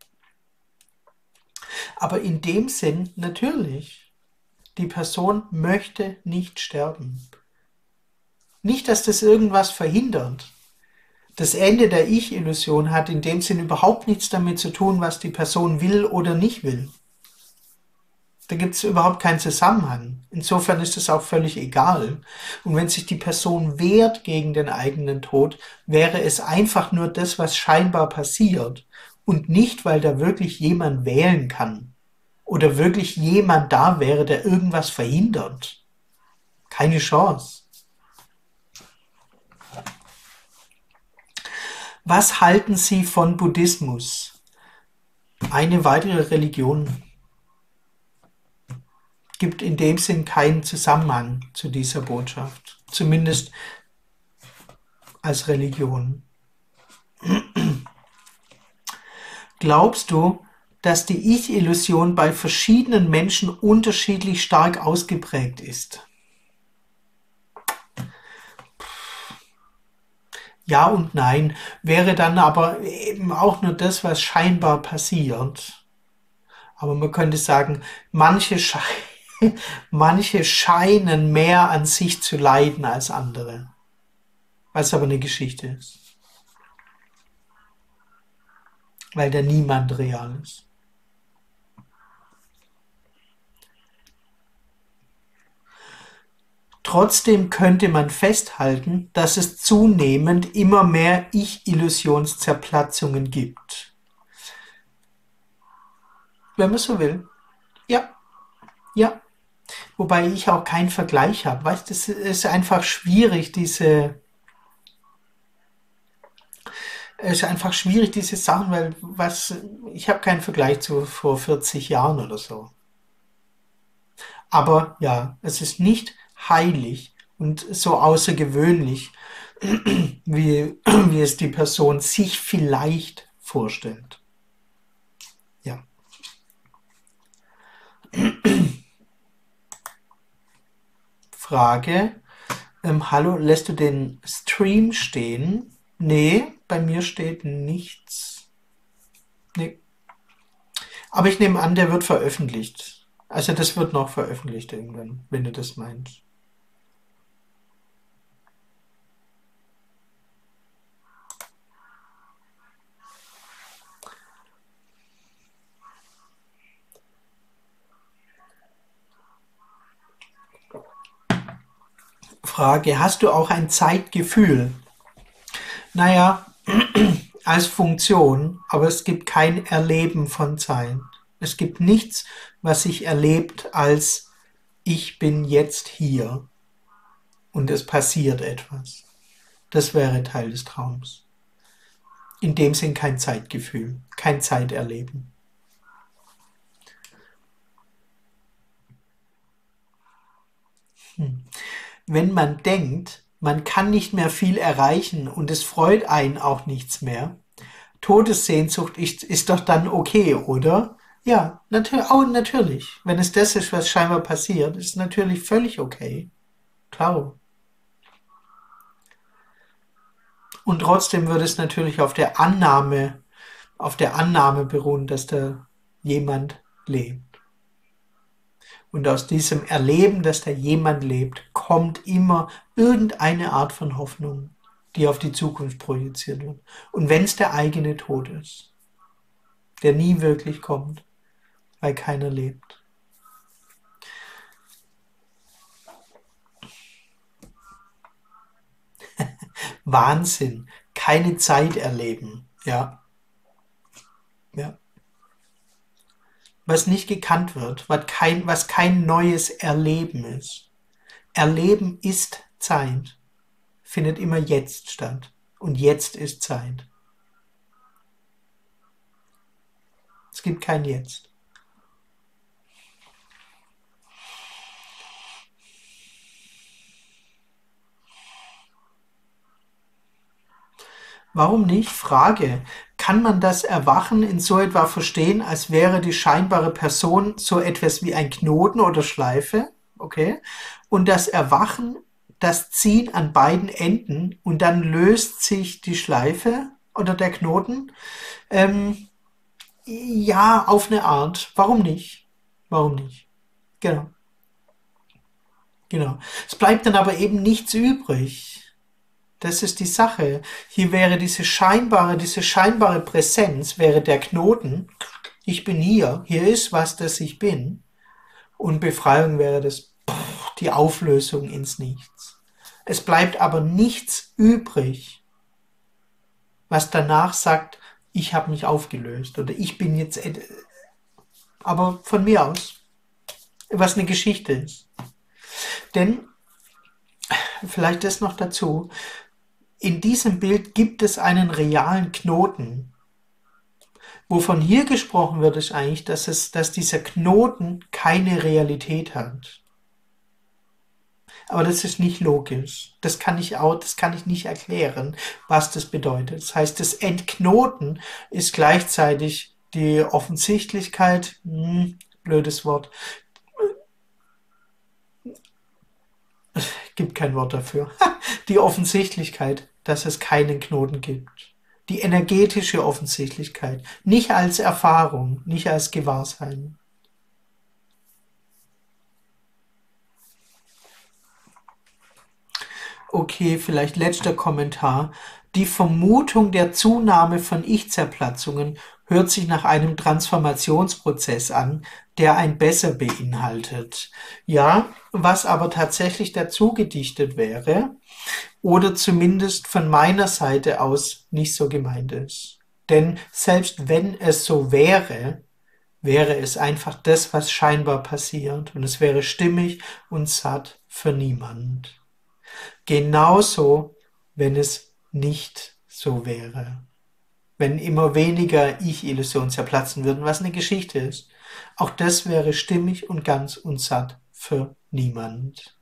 [SPEAKER 1] Aber in dem Sinn natürlich, die Person möchte nicht sterben. Nicht, dass das irgendwas verhindert. Das Ende der Ich-Illusion hat in dem Sinn überhaupt nichts damit zu tun, was die Person will oder nicht will. Da gibt es überhaupt keinen Zusammenhang. Insofern ist es auch völlig egal. Und wenn sich die Person wehrt gegen den eigenen Tod, wäre es einfach nur das, was scheinbar passiert. Und nicht, weil da wirklich jemand wählen kann. Oder wirklich jemand da wäre, der irgendwas verhindert. Keine Chance. Was halten Sie von Buddhismus? Eine weitere Religion. Gibt in dem Sinn keinen Zusammenhang zu dieser Botschaft. Zumindest als Religion. Glaubst du, dass die Ich-Illusion bei verschiedenen Menschen unterschiedlich stark ausgeprägt ist? Ja und nein, wäre dann aber eben auch nur das, was scheinbar passiert. Aber man könnte sagen, manche, sche manche scheinen mehr an sich zu leiden als andere. Was aber eine Geschichte ist. Weil der Niemand real ist. Trotzdem könnte man festhalten, dass es zunehmend immer mehr Ich-Illusionszerplatzungen gibt. Wenn man so will. Ja, ja. Wobei ich auch keinen Vergleich habe. Weißt du, es ist einfach schwierig, diese... Es ist einfach schwierig, diese Sachen, weil was, ich habe keinen Vergleich zu vor vierzig Jahren oder so. Aber ja, es ist nicht heilig und so außergewöhnlich, wie, wie es die Person sich vielleicht vorstellt. Ja. Frage. Ähm, hallo, lässt du den Stream stehen? Nee, bei mir steht nichts. Nee. Aber ich nehme an, der wird veröffentlicht. Also das wird noch veröffentlicht irgendwann, wenn du das meinst. Frage, hast du auch ein Zeitgefühl? Naja, als Funktion, aber es gibt kein Erleben von Zeit. Es gibt nichts, was sich erlebt als ich bin jetzt hier und es passiert etwas. Das wäre Teil des Traums. In dem Sinn kein Zeitgefühl, kein Zeiterleben. Hm. Wenn man denkt, man kann nicht mehr viel erreichen und es freut einen auch nichts mehr, Todessehnsucht ist, ist doch dann okay, oder? Ja, natür oh, natürlich. Wenn es das ist, was scheinbar passiert, ist natürlich völlig okay. Klar. Und trotzdem würde es natürlich auf der Annahme, auf der Annahme beruhen, dass da jemand lebt. Und aus diesem Erleben, dass da jemand lebt, kommt immer irgendeine Art von Hoffnung, die auf die Zukunft projiziert wird. Und wenn es der eigene Tod ist, der nie wirklich kommt, weil keiner lebt. Wahnsinn, keine Zeit erleben, ja, ja. Was nicht gekannt wird, was kein, was kein neues Erleben ist. Erleben ist Zeit, findet immer jetzt statt. Und jetzt ist Zeit. Es gibt kein Jetzt. Warum nicht? Frage. Kann man das Erwachen in so etwa verstehen, als wäre die scheinbare Person so etwas wie ein Knoten oder Schleife? Okay. Und das Erwachen, das Ziehen an beiden Enden und dann löst sich die Schleife oder der Knoten? Ähm, ja, auf eine Art. Warum nicht? Warum nicht? Genau. Genau. Es bleibt dann aber eben nichts übrig. Das ist die Sache. Hier wäre diese scheinbare, diese scheinbare Präsenz, wäre der Knoten. Ich bin hier. Hier ist was, das ich bin. Und Befreiung wäre das, pff, die Auflösung ins Nichts. Es bleibt aber nichts übrig, was danach sagt, ich habe mich aufgelöst oder ich bin jetzt, aber von mir aus, was eine Geschichte ist. Denn, vielleicht das noch dazu, in diesem Bild gibt es einen realen Knoten. Wovon hier gesprochen wird, ist eigentlich, dass, es, dass dieser Knoten keine Realität hat. Aber das ist nicht logisch. Das kann ich auch, das kann ich nicht erklären, was das bedeutet. Das heißt, das Entknoten ist gleichzeitig die Offensichtlichkeit, hm, blödes Wort, gibt kein Wort dafür, die Offensichtlichkeit, dass es keinen Knoten gibt. Die energetische Offensichtlichkeit, nicht als Erfahrung, nicht als Gewahrsein. Okay, vielleicht letzter Kommentar. Die Vermutung der Zunahme von Ich-Zerplatzungen hört sich nach einem Transformationsprozess an, der ein Besser beinhaltet. Ja, was aber tatsächlich dazu gedichtet wäre, oder zumindest von meiner Seite aus nicht so gemeint ist. Denn selbst wenn es so wäre, wäre es einfach das, was scheinbar passiert, und es wäre stimmig und satt für niemand. Genauso, wenn es nicht so wäre. Wenn immer weniger Ich-Illusionen zerplatzen würden, was eine Geschichte ist. Auch das wäre stimmig und ganz und satt für niemand.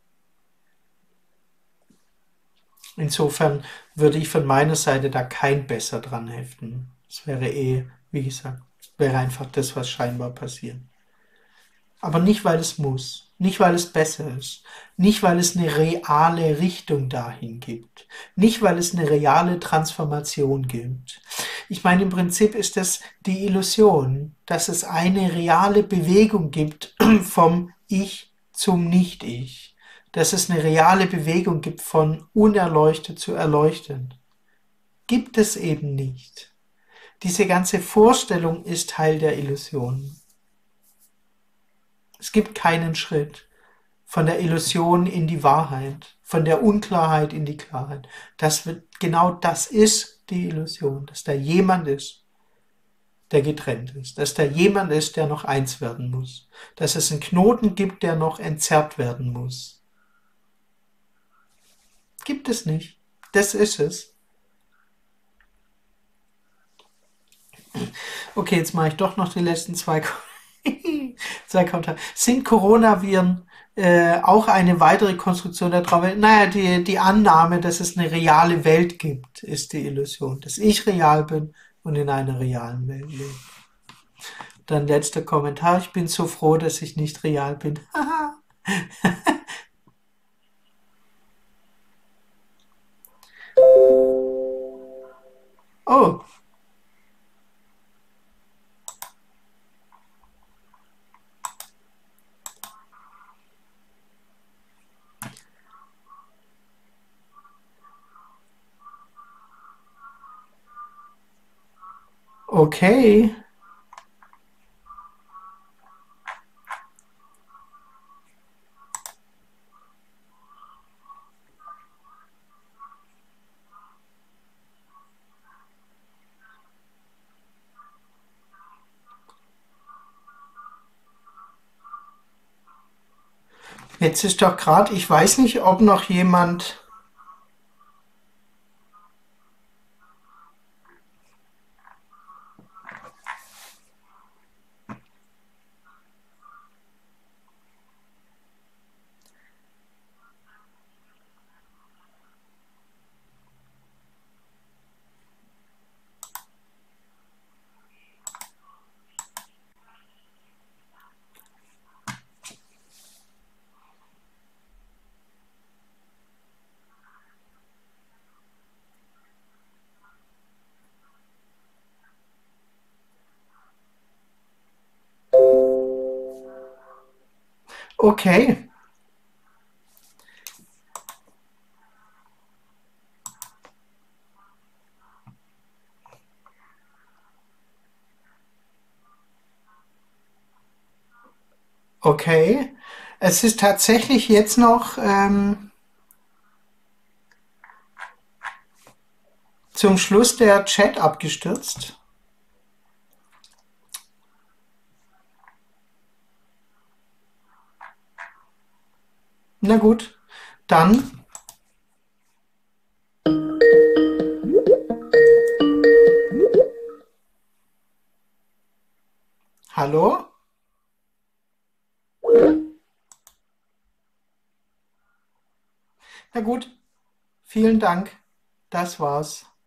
[SPEAKER 1] Insofern würde ich von meiner Seite da kein Besser dran heften. Es wäre eh, wie gesagt, wäre einfach das, was scheinbar passiert. Aber nicht, weil es muss, nicht, weil es besser ist, nicht, weil es eine reale Richtung dahin gibt, nicht, weil es eine reale Transformation gibt. Ich meine, im Prinzip ist das die Illusion, dass es eine reale Bewegung gibt vom Ich zum Nicht-Ich, dass es eine reale Bewegung gibt von unerleuchtet zu erleuchtet. Gibt es eben nicht. Diese ganze Vorstellung ist Teil der Illusion. Es gibt keinen Schritt von der Illusion in die Wahrheit, von der Unklarheit in die Klarheit. Das wird, genau das ist die Illusion, dass da jemand ist, der getrennt ist, dass da jemand ist, der noch eins werden muss, dass es einen Knoten gibt, der noch entzerrt werden muss. Gibt es nicht. Das ist es. Okay, jetzt mache ich doch noch die letzten zwei, zwei Kommentare. Sind Coronaviren äh, auch eine weitere Konstruktion der Traumwelt? Naja, die, die Annahme, dass es eine reale Welt gibt, ist die Illusion. Dass ich real bin und in einer realen Welt lebe. Dann letzter Kommentar. Ich bin so froh, dass ich nicht real bin. Oh, okay. Jetzt ist doch gerade, ich weiß nicht, ob noch jemand. Okay. Okay. Es ist tatsächlich jetzt noch ähm, zum Schluss der Chat abgestürzt. Na gut, dann hallo? Na gut, vielen Dank. Das war's.